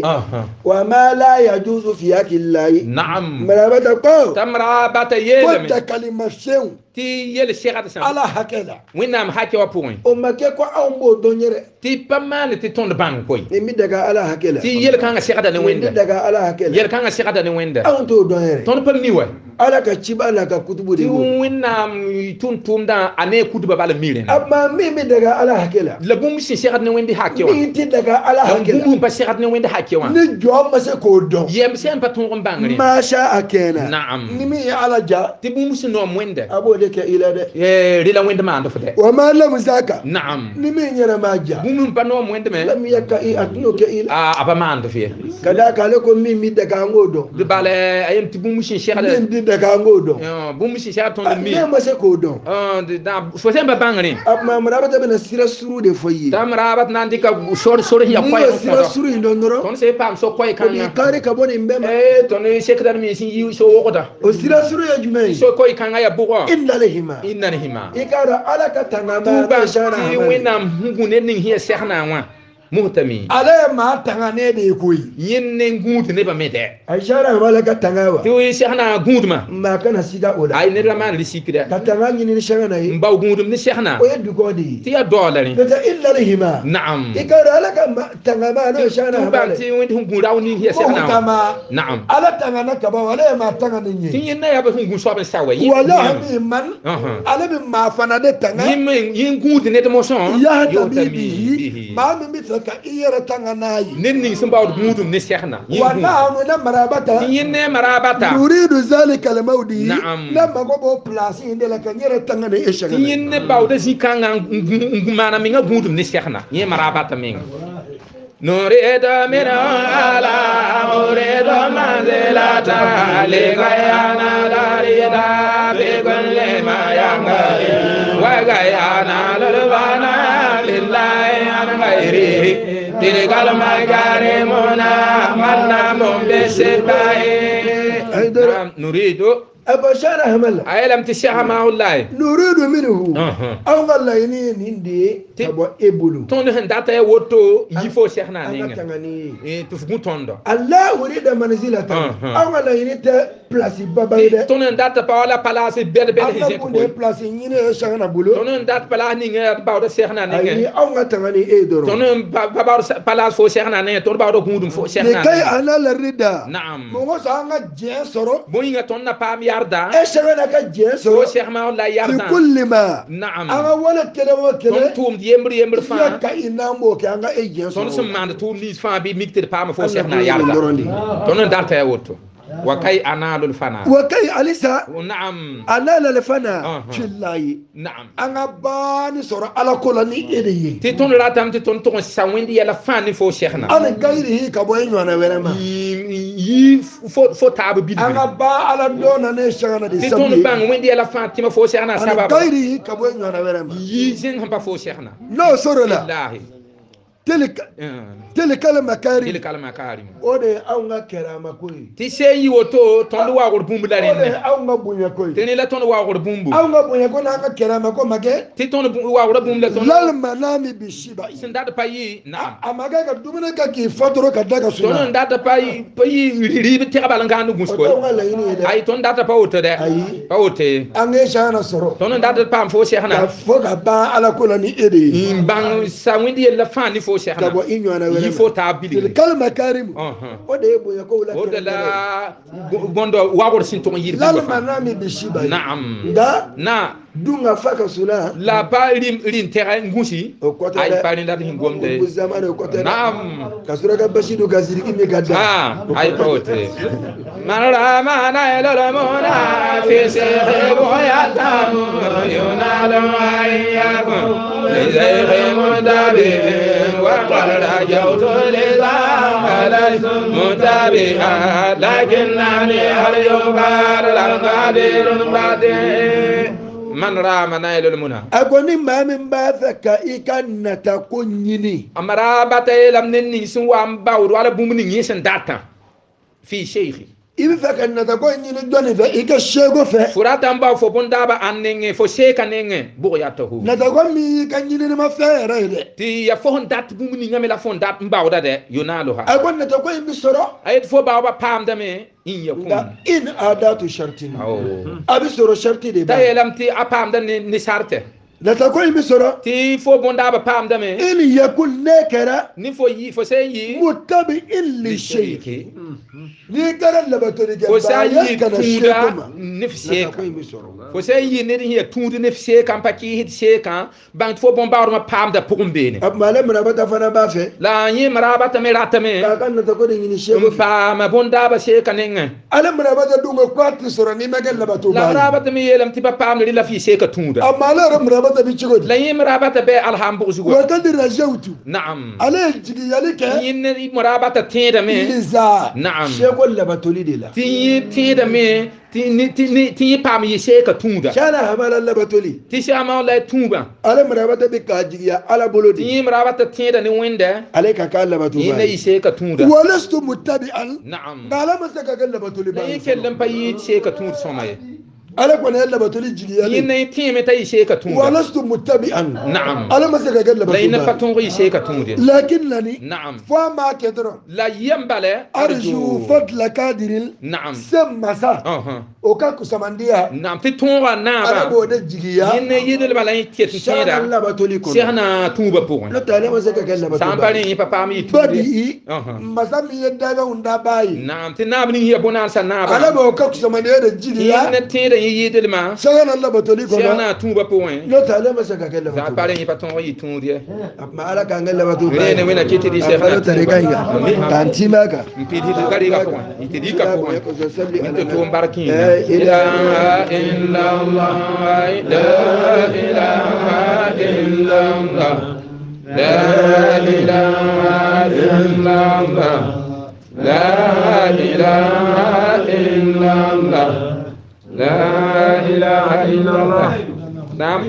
وما لا يجوز في حق الله نعم مرابطة تمرابطة يلمي كنت كلمة شو ti yel segata sam ala hakela winam hakke wa point o make ko awmbo donyere ti pamane ti ton bang koy mi daga ala hakela ti yel kanga segata ne wenda mi daga ala hakela yel kanga segata ne wenda awto donyere ton pam ni wa ala ka ciba ala ka kutubu de ti winam tun tumda ane kutuba bala mire amma mi daga ala hakela la bum si segata ne wendi hakke wa mi ti daga ala hakela bum pa segata ne wendi hakke wa ni jom ma se ko don yem sen pa ton bang re ma sha akena na'am ni mi ala ja ti bum si no wenda abo de ke ila de rila wende ma ando fode wa ma lam zaka na'am ni mi nyara ma ja bum pa no wende me lam yakka i atno ke ila aba ma ando fi kada kale ko mi daga ngodo de bale ayem ti bum si segata mi daga ngodo bum si segata ton mi ne ma se ko don da fo sen ba bangre amma marabata bena sira suru de foyi tamrabat nandi ka sor ya ni koy sira suru indondoro ton se pam so koy kan ni kare ka boni mbema ton sekdar mi sin yi so wokoda o sira suru ya jumai so koy kan ya bugo inna lihima hima ikara ala ka tangama tuba ti winam ngune ning hiya sehna wa muhtami ala ma tangane de koy yenne nguut ne ba mede ay shara wala ka tangawa ti wi sehna guudma ma kana siga ola ay ne raman li sikida ka tanga ni ni shanga na yi mbaw guudum ni sehna o yeddu godi ti ya dolari ta illa lihima na'am ikara ala ka tangama no shana tuba ti wi nguudaw ni hiya sehna na'am ala tangana ka ba wala ma tangana ni ti yenne ya ba ngun so ba sawa wala mi man ala bi ma fana de tanga yin guud ne de mo son ya tabibi ma mi ka iyara tangana yi ninni sun bawo gudum ne sehna wana no na marabata yinne marabata yuridu zalika almawdi na'am na mago bo place inde la kan yara tangana e shaga yinne bawo da zikanga ngumana minga gudum ne sehna ye marabata minga نريد من على أريد منزلة لغيانا داريدا بكل ما ينبغي وغيانا للبنا لله عن غيره تلك المكارمنا منام بالسباع نريد أبشر هملا أيلم تشاء معه الله نريد منه أو الله ينين هندي تبو إبلو تون هنداتا يوتو يفو شيخنا نينغ تفغون توندو الله يريد منزلة أو الله ينين بلاسي بابا تون هنداتا باولا بلاسي بيد بيد هيزيك بو بلاسي ينين شغنا بولو تون هنداتا بلا نينغ باودا شيخنا نينغ أو الله تغني إيدرو تون باودا بلاس فو شيخنا نينغ تون باودا غودم فو شيخنا لكي أنا للردا نعم مو سانغا جيسرو بوينغ تون نبام اشغل كجيسو شيخ ما الله يرضى في كل ما نعم انا ولد كده وكده توم يمبر فا كاينا مو كانغا اي جيسو تون سمان توم نيس فا بي ميكتر بام فو شيخنا يرضى تون دالتا يوتو وكاي انال الفنا وكاي اليسا نعم انال الفنا بالله نعم انا باني سورة على كل ني ادي تي تون راتام تي تون تون ساويندي يلا فاني فو شيخنا انا غيره كبوين وانا ويرما yi fo tabu bidbi anga ba ala dona ne shagana di sabi ton bang wendi ala fatima fo shagna sababa gairi kabo nyona werema yi zin hamba fo shagna no sorola billahi tilkal makarim tilkal makarim ode awnga kerama koy ti seyi woto tondo wa gor bumbu la ode awnga bunya koy tini la tondo wa gor bumbu awnga bunya ko na ka kerama ko make ti tondo wa gor bumbu la tondo lal manami bi shiba sindada payi na amaga ka dumuna ka ki fatoro ka daga suna tondo ndada payi ribi ti abal ngandu musko ay tondo ndada pa woto de pa wote ange shana soro tondo ndada pam fo shehna fo ka ba ala ko ni ede bang sa windi la fani fo shehna il faut tabili kalma karim o de bo yako la o de la gondo wagor sinto yiri lal manami bi shiba na'am da na dunga faka suna la pa rin terrain ngusi ay pa nda hin gomde zamane ko te na'am kasura ka bashidu ka siriki mi gadda ay pote manara mana elo mona fi sirri boyata yunalu ayyakum zayri mudabi wa qala jawtu lidam alaykum mutabi'a lakinnani al-yubar al-qadir badi man rama nailul muna agoni mamin ba faka ikanata kunyini amara batay lam nenni sun wa mbawru wala bumni ngisan data fi sheikhi ibi faka nata kunyini joni fe ika shego fe furata mba fo bondaba annenge fo sheka nenge bugo yatahu nata ko mi kanyini ma fere de ti ya fo dat bumni ngame la fo dat mbawda de yonalo ha agon nata ko imbi soro ayet fo baba pamda me in yakun in adatu shartin abi soro sharti de ba tayelam ti apamda ni sarte nata ko imbi soro ti fo bondaba pamda me in yakun nekara ni fo yi fo seyi mutabi illi shayki ni garan labatoni ge fo sayi tuda ni sheka fo sayi ne ni tuda ni sheka paki hit sheka bang fo bombar ma pamda pugumbene ab mala marabata fana ba fe la yi marabata me ratame ka kan nata ko ni sheka pa ma bondaba sheka nenga ala marabata dunga kwat soro ni magal labato ba la marabata me yelam ti pa pamda la fi sheka tuda ab mala marabata bi chigo la yi marabata be alhambu zugo wa kan rajautu na'am ala jigi yalika yin marabata tida me liza na'am shego labatoli de la ti tida me ti pam yi sheka tuda shana hamala labatoli ti shama la tuba ala marabata bi ka jigiya ala bolodi ti marabata tida ni wenda ala ka ka labatu ba yin yi sheka tuda walastu muttabi'an na'am ngala masaka ka labatoli ba yi kellan pa yi sheka tuda somaye ala ko ne labatoli jigiya yin yi timi ta yi sheka tuda walastu muttabi'an na'am ala masaka ka labatoli la yin patun yi sheka tuda lakinnani na'am fa ma kedro la yambale arju fadla kadiril na'am samasa o ka kusamandiya na'am ti tunga na ba ala bo de jigiya yin yidil bala yi tieti tida labatoli ko shehna tuba pour no tale masaka ka labatoli sampani yi papa mi tuba badi masami yedda ga unda bayi na'am ti nabni yi bonan sa naba ala bo ka kusamandiya de jigiya yin tida yidil ma shagana labatoli ko shehna tuba pour no tale masaka ka labatoli sampani yi patun yi tundi ma ala ka ngala labatoli ne wena kiti di shehna tare kanga tanti maka mpidi di gari ga pour itidi ka pour inte to mbarkin la ilaha illa allah la ilaha illa allah la ilaha illa allah la ilaha illa allah la ilaha illa allah nam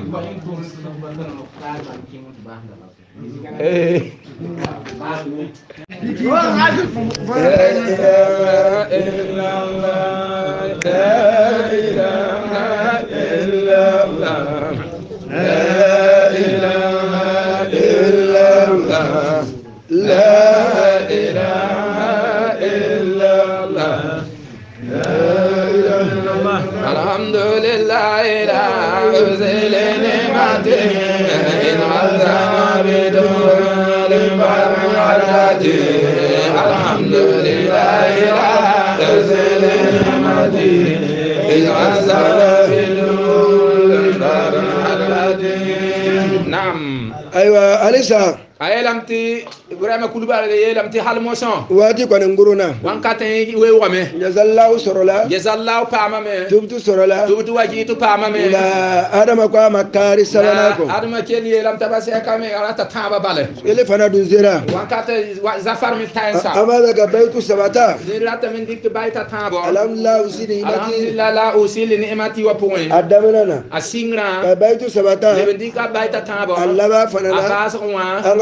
alhamdulillah ila uzilini mati in azama bidul barati alhamdulillah ila uzilini mati in azama bidul barati nam aywa alisa ayelamti Ibrahima Koulibaly yelamti hal motion wati ko nguruna wankate we wame jazallahu sorola jazallahu pama me tubtu sorola tubtu wajitu pama me la adama ko makari salana ko adama keni yelam tabase kame alata tamba bale ele fana dun zera wankate zafar mi tayensa amada ga baytu sabata zirata min dikto bayta tamba alhamdulillah usini imati alhamdulillah la usili ni imati wa point adamana asingra ga baytu sabata le dika bayta tamba allah ba fana abaswa anga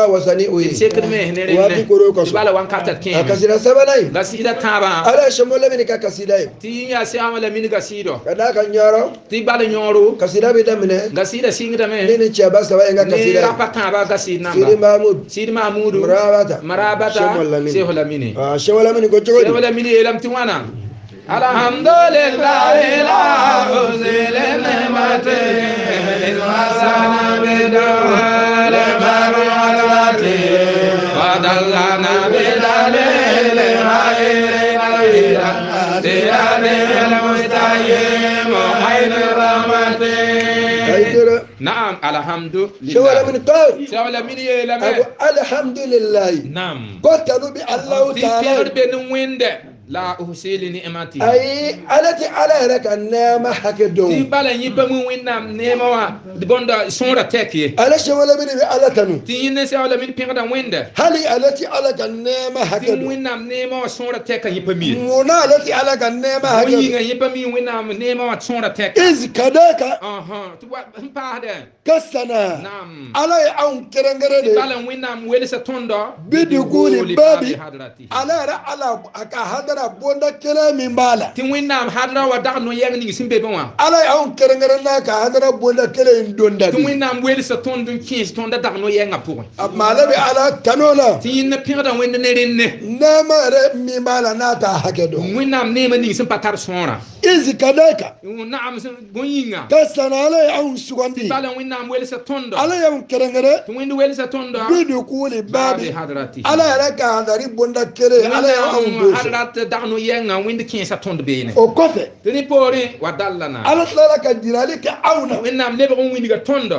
ma wasani oyi sekirme ne wa bi koro ko bala wan katat ken kasida sabanai gasida taba ala shamola min ka kasida ti ya se amala min gasido kada kan nyoro ti bala nyoro kasida be damne gasida singira me ni chaba sawa nga kasida ni rapata ba gasida namba sidi mahmud marabata shehola mini shehola mini ko jogo shehola mini elam ti wana alhamdulillah la uzil ni'mati wasana bidal marwati wa dallana bidalil hayra dirani almustayyim hayr rahmati نعم الحمد لله شو ولا من قال شو ولا من يلام الحمد لله نعم قلت نبي الله تعالى تفير بين وين لا أحسي نعمتي أي التي على لك النعمة حكدون تي بالا يبا من وين نعمة بوندا سورة تكي على شو ولا من على تنو تي نسي ولا من بيندا وين هل التي على النعمة حكدون تي وين نعمة سورة تكي يبا مي مونا التي على النعمة حكدون وين يبا مي وين نعمة سورة تكي إذ كذاك تبغى هم بعده كسنا نعم على أون كرنجرة بالا وين نعم وين ستوندا بدقول بابي على هذا bonda kele min bala ti winnam hadra wa dag no yang ni simbe bonwa ala on kerengere na ka hadra bonda kele ndonda ti winnam wel sa ton dun 15 ton da dag no yang apo amala be ala kanola ti na pirda wende ne renne na mare mi bala na ta hakedo winnam ne ma ni sim patar sonra izi kadaka naam goyinga kasana ala on sugandi bala winnam wel sa tondo ala on kerengere ti wende wel sa tondo bidu kuli babi hadrati ala raka hadari bonda kele ala on hadrat dagno yenga windi kinsa tonde bene o kofe tini pori wadallana ala tala ka dirali ka awna winnam lebe on windi ga tondo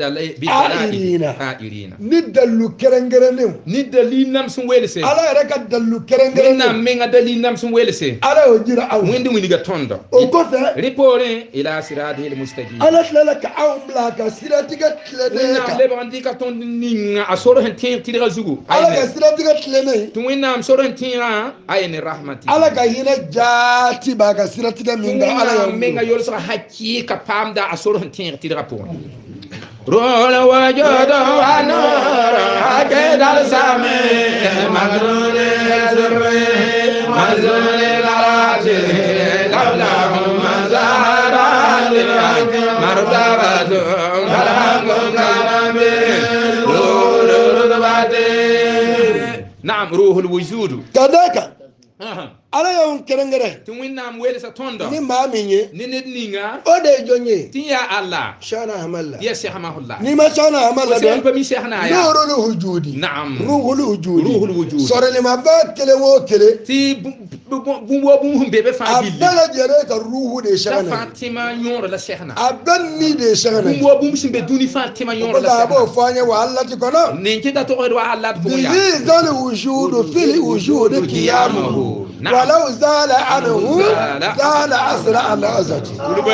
irina ni dalu kerengere ni dalinam sun welese ala raka dalu kerengere winnam menga dalinam sun welese ala o jira aw windi ga tondo o kofe ripori ila sirati al mustaqim ala tala ka awmla ka sirati ga tlene ka lebe on dika tondo ninga asoro hen tira zugu ala ka sirati ga tlene tu winnam soro hen tira ayni rahmati ala ka hina jati ba ka sirati ga minga ala ya minga yol sa hakki ka pamda asoro hen tira po رول وجود ونور أكيد السامي مغرور الزري مزول العراجي لولاهم زهرا مرتبة فلهم كلام روح الرضبات نعم روح الوجود كذاك ala yon kerengere ti winnam wele sa tondo ni ma minye ni ninga o de jonye ti ya allah shana hamalla ya sheikh mahullah ni ma shana hamalla de ko mi sheikh na ya ruhul hujudi na'am ruhul wujudi sore ni ma ba kele wo kele ti bum bebe fa billi abala jere ka ruhu de shana fatima nyoro la sheikh na aban ni de shana bum simbe duni fatima nyoro la sheikh na bo fanya wa allah ti kono ni kita to wa allah ko ya bi zal wujudu fil wujudi qiyamuhu ولو زال عنه زال أسرع العزة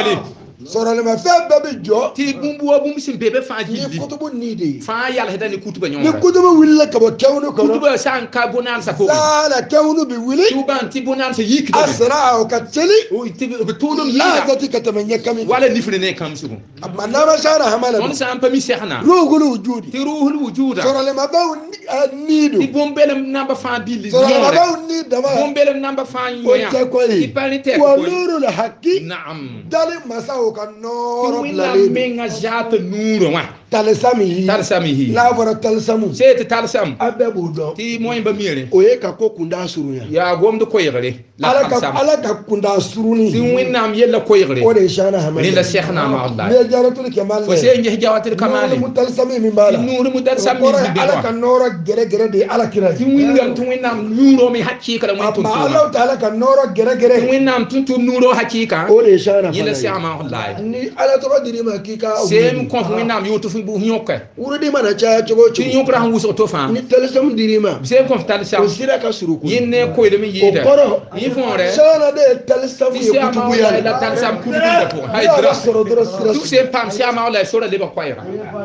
sɔrɔli ma fɛn bɛɛ bɛ jɔ. ti bumbu sin bɛɛ bɛ fan jili. ni kutubu ni de. fan yàlla hɛrɛ ni kutubu ɲɔgɔn ni kutubu wulila ka bɔ kɛwunu kɔnɔ. kutubu san ka bonan sa ko. saala kɛwunu bɛ wuli. tuban ti bonan sa yi kita. a sera o ka teli. o bɛ tolon yi la. n'a zati ka tɛmɛ ɲɛ kami. wala ni fili ne kan sugu. a ma nama sara hamala. wọn san pami sɛgɛna. ruhul wujudi. ti ruhul wujuda. sɔrɔli ma baw ni do. ti bonbɛlɛ namba fan bili. sɔrɔli ma baw ni dama. bonbɛlɛ namba fan ɲɔya. o tɛ kɔli. i pari tɛ kɔli. wa nuru la haki. naam. dali masaw ka nɔɔrɔ. menga jata nuro wa talsamihi la bora talsamu sete talsam abbe budo ti moy ba mire o ye ka ko kunda surunya ya gomdo ko yegre ala ka kunda suruni ti winnam yella ko yegre o de shana hamad ni la cheikhna ma allah ne jaratul kamal fo se ngi jawatul kamal mu talsami min bala nuru mu talsami min be ala ka noro gere de ala kira ti winnam nuro mi hakki kala mo tun ma allah taala ka noro gere ti winnam tun nuro hakika o de shana yella sama allah ni ala to diri ma kika sem ko winnam yotu fu bu nyoka urudi mana cha chogo ti nyokra han wuso to fa ni talsam dirima sem ko talsam sira ka suruku yinne ko de mi yida yi fore sana de talsam ye kutubu ya la talsam kutubu da to hay dra tu sem pam sama wala sura de ba koyra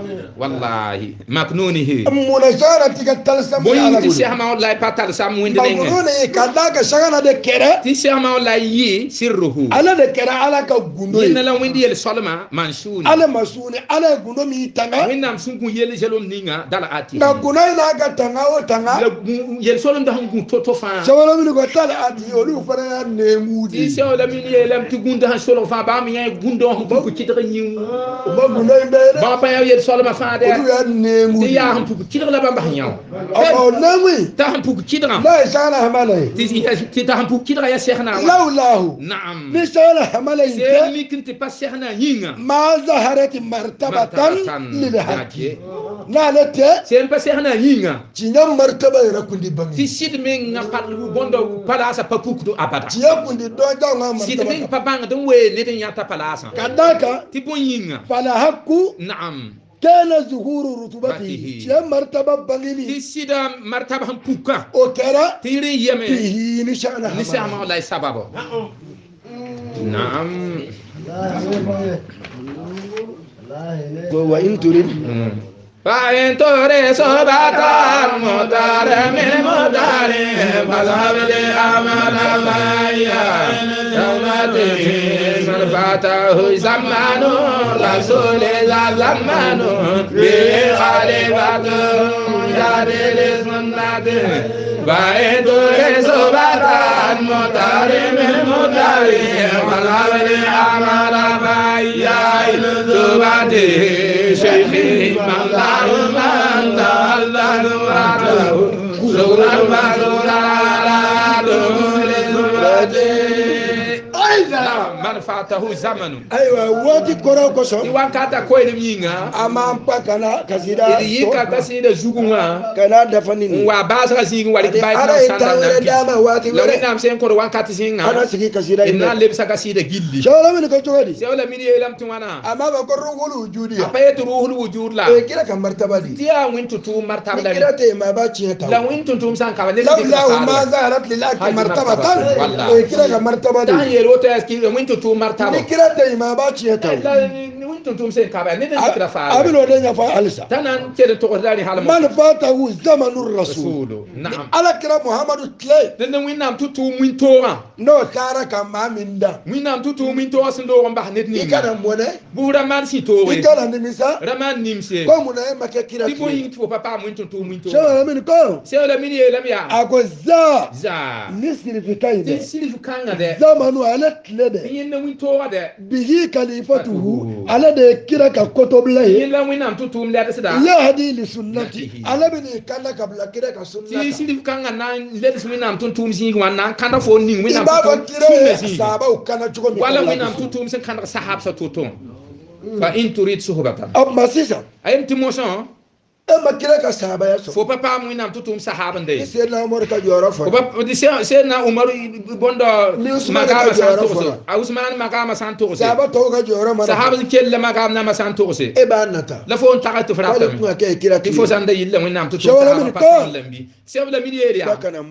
wallahi maknunihi amuna sana tiga talsam ya ala ti sama wala pa talsam winde ne maknuni kadaka sana de kere ti sama wala yi sirruhu ala de kere ala ka gundo yinna la winde yel salma mansuni ala masuni ala gundo mi tanga wẽnnaam sẽn gũ yel zelem ninga dala ati na guna na ga tanga o tanga yel solem da sẽn gũ to fãa sawala min ko tala ati olu fara ya ne tɩ mudi seola min yeelame tɩ gũnda sẽn solg fãa bãmb yẽ gũndã sẽn puk kɩdg yĩu ba guna be bãmb pa yã yel solmã fãa dɛ olu ya ne tɩ mudi yaa sẽn puk kɩdg la bãmb sẽn yã o nawi t'a sẽn puk kɩdgã la sana hamala tɩ t'a sẽn puk kɩdgã ya sɛgna wa laulahu naam ni sana hamala sẽn mik n tɩ pa sɛgna yĩnga ما ظهرت مرتبة للحق نالت sẽn pa sɛgna yĩnga تينا مرتبة يركون دي tɩ بني sɩd meng n pa bõnd palaasã pa pukdo abada تيا كون دي دون دون sɩd meng مرتبة pa bãngd n wee ned n yãta palaasã كذاك tɩ bõe yĩnga فلا حق naam كان ظهور رتبته تيا مرتبة tɩ بني sɩda martaba sẽn pukã وكرا tɩ rẽ yame فيه نشأنا ninsãamã la y sababo naam وإن تريد فإن تريد صحبة المختار من مختار فاذهب لأمل مايا دولته من فاته زمان رسول زمان به خليفته يدل سنته فإن تريد صحبة المختار من مختار فاذهب لأمل مايا دولته شيخي من من تعلق وعده شغلا وشغلا على دخول أيضا من فاته زمن أيوة وقت كورا كوسو يوان كاتا كوي مينغا أمام بكنا كسيدا إذا يكا كسيدا زوجوا كنا دفنين وباز غزين ولك باي أنا إنتظر داما واتي لو إنام سين كور وان كاتا سينغا أنا سكي كسيدا إننا لبسا كسيدا جيلي شاولا من كتوغدي سيولا من يلم توانا أما بكر روح الوجودية أبايت روح الوجود لا كلا كم مرتبة دي تيا وين تتو مرتبة لا كلا تي ما باتشي لا وين تتو سان كابا لولا ما ظهرت لله مرتبة كلا كم مرتبة ده دي يروت كي وين تتو مرتبة كلا تي ما باتشي تاو لا وين تتو سان كابا نيد ذكر فعل أبل ودنيا فعلسا تنان كده تقدري حال من فاته زمن الرسول نعم على كلا محمد تلاي لأن وين نام تتو وين تورا نو تارك ما من دا وين نام تتو وين تورا سندو رمبا نتني إكنا مونه بورا مان سي توي إكنا نمسا raman nimse ko mun ay make kira ti boyin to papa mun to mun to shawa min ko sai la mini lam ya ako za nisri fi kaide ti silfu kanga de zamanu ala tlede yin na mun to de bihi kalifatuhu ala de kira ka kotoble yin la mun nam to tum le da ya hadi li sunnati ala bin kala kabla kira ka sunnati ti silfu kanga nan le sun nam to tum sin wan nan kanda fo ning mun nam to kira sahaba kana chugo mi wala mun nam to tum sin kanda sahab sa to to fa in turid suhbatan amma sisa ayem ti motion ma kira ka sahaba ya so fo papa mun nam to tum sahaban de sayyidina umar ka joro fo di sayyidina umar bondo makama santo usman makama santo sahaba to ka joro mara sahaba kella makama na santo se e ba nata la fo tagat frata mi ko ke kira ti fo sanda yilla mun nam to tum papa lambi sebla mi yeria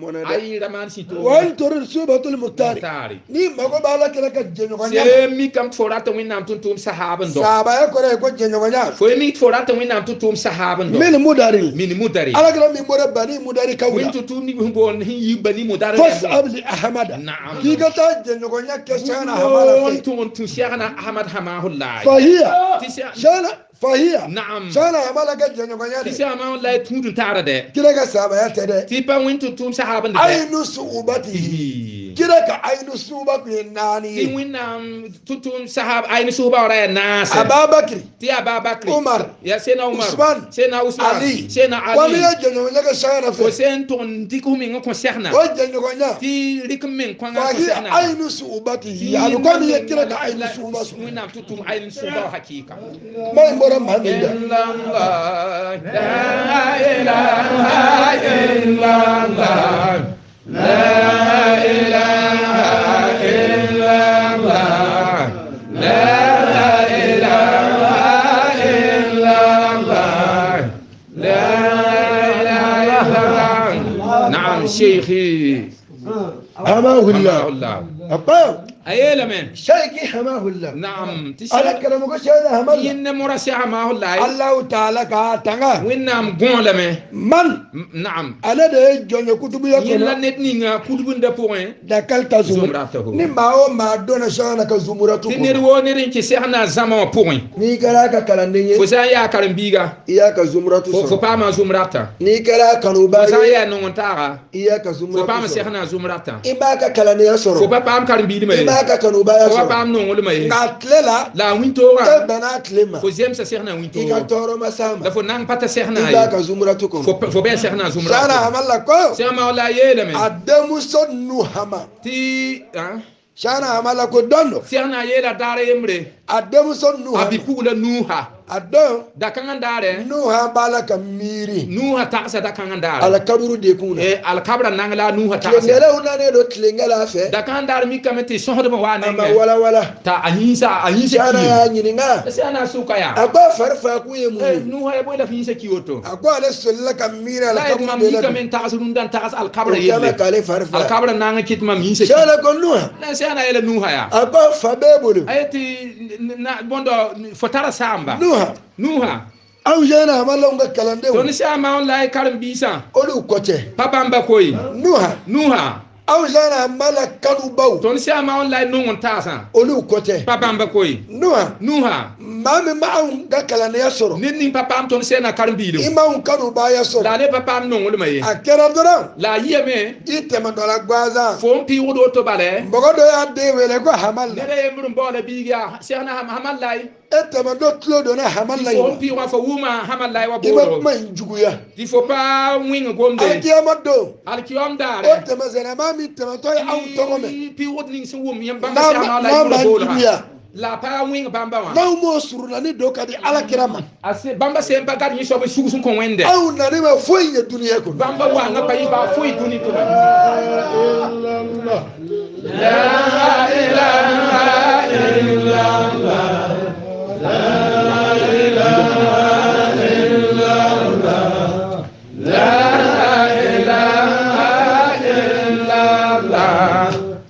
ay raman sito wan torul subatul muktari ni mago bala kira ka jenyo ganya se mi kam forata mun nam to tum sahaban do sahaba ya ko re ko jenyo ganya fo mi forata mun nam to tum sahaban do min mudari ala kala min mudari bani mudari kawla min to tum ni bon yi bani mudari fas abli ahmad na'am ki ga ta jenyo ganya ke shana hamala on to shana ahmad hamahullah fahiya shana fahiya na'am shana hamala ga jenyo ganya ti sama la tudu tara de kira ga sahaba ya tade ti pa win to tum sahaban de aynu suubati kira ka aynu suuba ku nani ti win tutum sahab aynu suuba ora nas ababakri ti ababakri umar ya sena umar sena usman ali sena ali wa mi jenyo ganya ga shana fo sen ton diku min ko serna wa jenyo ganya ti rik min ko nga ko serna aynu suubati alu ko mi kira ka aynu suuba win tutum aynu suuba hakika mai mbora maminda illallah la ilaha illallah la ilaha illallah la ilaha illallah la ilaha نعم شيخي أما الله أبا ayela men shaykhi hamahullah na'am ala karamu ko shayna hamal yinne morasi hamahullah Allah ta'ala ka tanga winnam gonla men man na'am ala de jonyo kutubu ya yilla kono net ninga kudubunda point da kalta zumratahu ni mawo ma dona shana ka zumuratu ko tinir wo nirin ki sehna zama point ni kala ka kalandinye fo sa ya karam biga iya ka zumuratu fo pa ma zumrata ni kala kanu ba fo sa ya non tara iya ka fo zumuratu pa ma sehna zumrata iba ka kalane ya soro fo pa am karam bi me iba ka kanu ba ya fo soro pa am non wol me ngatlela la winto e ga bana tlema fo jem sa sehna winto ika toro masama da fo nang pata sehna iba ka zumuratu ko fo be sehna zumrata shana hamalla ko sehna wala yele me adamu sonnu hama ti shana hamalla ko dondo sehna yela dare yemre adamu sonnu hama abi pula nuha adon da kan dare nuha bala ka miri nuha taksa da kan dare ala kaburu de kuna al kabra nangla nuha taksa tlengela unane do tlengela fe da kan dare mi kamete sohdo mo wane ama wala ta ahisa shana ya nyininga ki ana suka ya agba farfa ku ye mu nuha e boy la fi se kiyoto agba ala solla ka miri ala la kaburu mam de mi la kamen taksa dun dan taksa al kabra kama yelle kale farfa al kabra nanga kit mam mi se shana ko nuha na se ana yele nuha ya agba fabebulu ayati na bondo fotara samba nuha aw jena hamalla unga kalande to ni sa ma on lay karam bisa olu koche papa mba koy nuha aw jena hamalla kanu baw to ni sa ma on lay nongon tasa olu koche papa mba koy nuha mami ma unga kalande ya soro nin papa am to ni sena karam bido ima un kanu ba ya soro la le papa am nongol maye akera dora la yeme itema dola gwaza fo mpi wodo to bale mbogo do ya de wele ko hamalla nere yemrum bola biga sena hamalla etema do tlo do na hamalla fo mpi wa fo wuma hamalla wa ima bodo ma njuguya il faut pas wing gomde akiyama do alkiyam dare etema zena mami tema to ya au togome pi wod ning sin wum yamba sa hamalla wa bodo la pa wing bamba wa naw mo suruna ni do kadi ala kirama ase bamba se mpa gadi ni sobe sugu sun ko wende aw na ni ma foyi ne duniya ko bamba wa nga pa ba foyi duni ko la ilaha illallah la ilaha illallah la ilaha illallah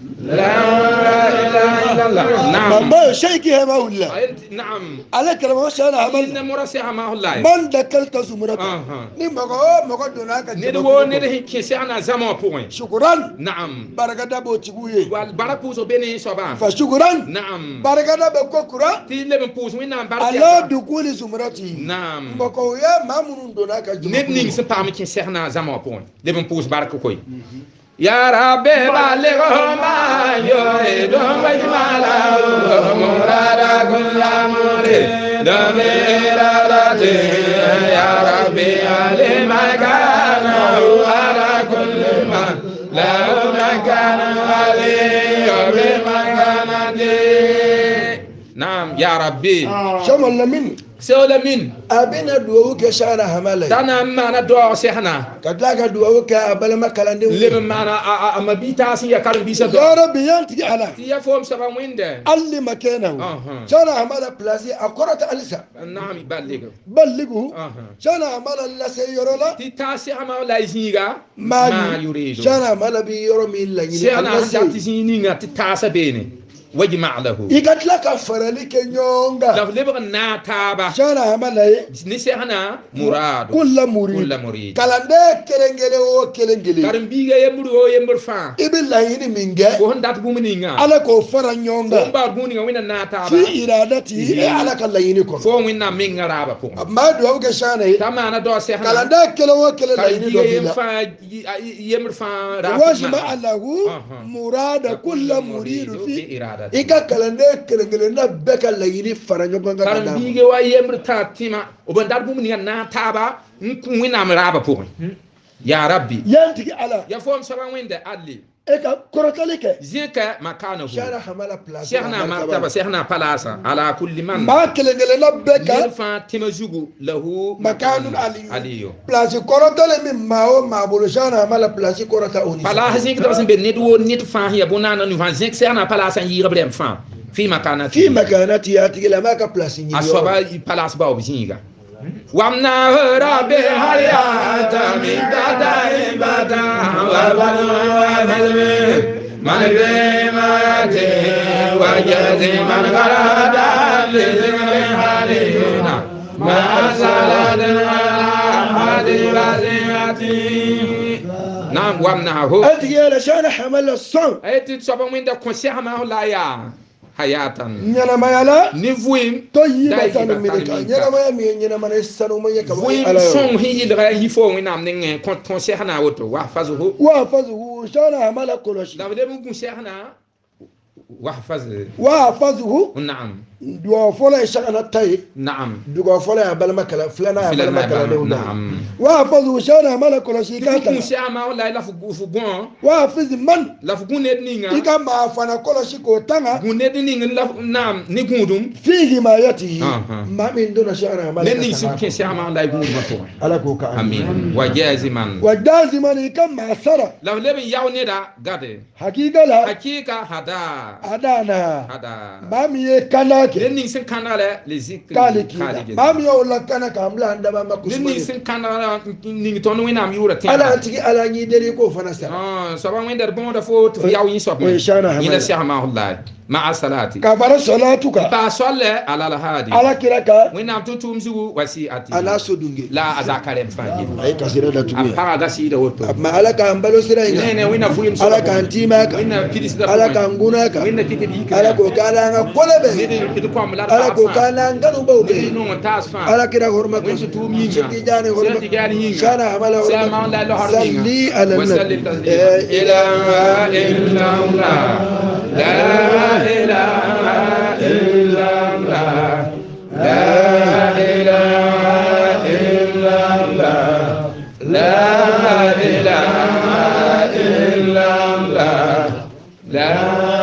بابا شيكي هما ولا نعم على كلام شانا عمل إن مرسي هما الله من دكلت زمرته ني مغو دوناك ندو ندي كيسي انا زمان بوين شكرا نعم بركه دابو تشغوي والبارك بوزو بيني صبا فشكرا نعم بركه دابو كوكرا تي لبن بوز وين نام بارك على دخول زمرتي نعم مكو يا مامون دوناك ندني سبام كيسي انا زمان بوين لبن بوز بارك كوي يا ربي بلغهم ما يريدون وجمالا مراد كل مريد بإرادته يا ربي علي مكانه على كل من له مكان علي بمكانته نعم يا ربي شمال من سولا من أبينا دووك شانا همالي تانا معنا دعاء سيحنا كتلاك دووك أبلا ما كلاندي لما معنا أما بيتاسي يا كارم بيسا يا ربي ينتي على يا فوم سبا وينده اللي مكانه شانا همالا بلاسي أقرأت ألسا نعم بلغه شانا همالا لسي يرولا تتاسي هما لا يزيغا ما يريد شانا همالا بيرو من لنجي شانا همالا تزينيغا تتاسا بيني وجمع له يقتلك فرلك نيونغا لو لبغ ناتابا شانا همالا نسيحنا مراد كل مريد كالانده كلنجلي و كلنجلي كارم بيغا يمرو يمر فان إبلا يني منغا وهن دات بومنيغا على كو فرا نيونغا ومبار بومنيغا وين ناتابا في إرادتي على كلا يني كون فو وين مينغا رابا فو ما دووك شانا تما أنا دو سيحنا كالانده كلا و كلا يني دو بلا يمر فان رابا وجمع له مراد كل مريد في إرادة ika kalande kelengele na beka la yini faranyo banga kana kan bige wa yemr tatima o bandar bum ni na taba nkuwina mraba po ya rabbi yanti ala ya fom saban wende adli eka korotalike zika makana hu shara hamala plaza shehna martaba shehna palasa ala kulli man ma kelengele na beka fatima jugu lahu makanun aliyo plaza korotale mi mao mabulu shara hamala plaza korota oni pala zik da sen be nit wo nit fa ya bonana nu van zik shehna palasa yira brem fa في مكانتي ياتي لما كبلاس ني اسبا بالاس باو بينغا وامنا ربي هيا تامي دادا بدا وبن من بمات وجز من غرد لذكر علينا ما صلاة على وزيرتي نعم وامنعه أتجي لشان حمل الصن أيتي تصبح من ده كونسيها ما لا يا حياة نيانا ما يلا نفويم توي بسانو مينكا نيانا ما يمي نيانا ما نسانو ما يكا فويم سون هي دغا يفو وينام نين كونسيها نا وتو واحفظه شان حمل كلش دا بدي مو كونسيها واحفظه نعم دو فولا شان تاي نعم دو فولا بالمكلا فلنا بالمكلا نعم واحفظه شان حمل كلش كاتا كونسيها ما ولا لا فغون واحفظ من لا فغون ندنيغا إذا ما فانا كلش كو تانا غندنيغا لا نعم نيغودوم فيه ما ياتي ما من دون شان حمل نني سكين سيما لا يغود ماتو على كوكا امين وجازما كما سرى لا لبن ياو نيدا غادي حقيقة لا حقيقة هذا أدانا هذا مامي كناك لني سن كنالا لذكر كالك مامي ولا كنا كاملا عندما ما كسبنا لني سن كنالا نيجي تونو وين يورا تين على أنتي على نيدري كو فنسا سبعة وين در بون دفوت ياو يسوع يلا سيما الله مع صلاتي كبر صلاتك فصلى على الهادي على كراكا وين نام تمزو وسياتي على سودونجي لا أذكر فاني أي كسيرة لا تقول أبغى دسيرة وتو ما على كامبلو سيرة نه وين فويم على كانتيماك وين كيدس در على كانغوناك وين كيدي على كوكالا كولبه على كوكالا غنوبوبه نو تاسفا على كده هرمك وين تومينغا سيدجاني هرمك شانا عمله سلام الله له صلي على النبي لا إله إلا الله لا إله إلا الله لا إله إلا الله لا إله إلا الله لا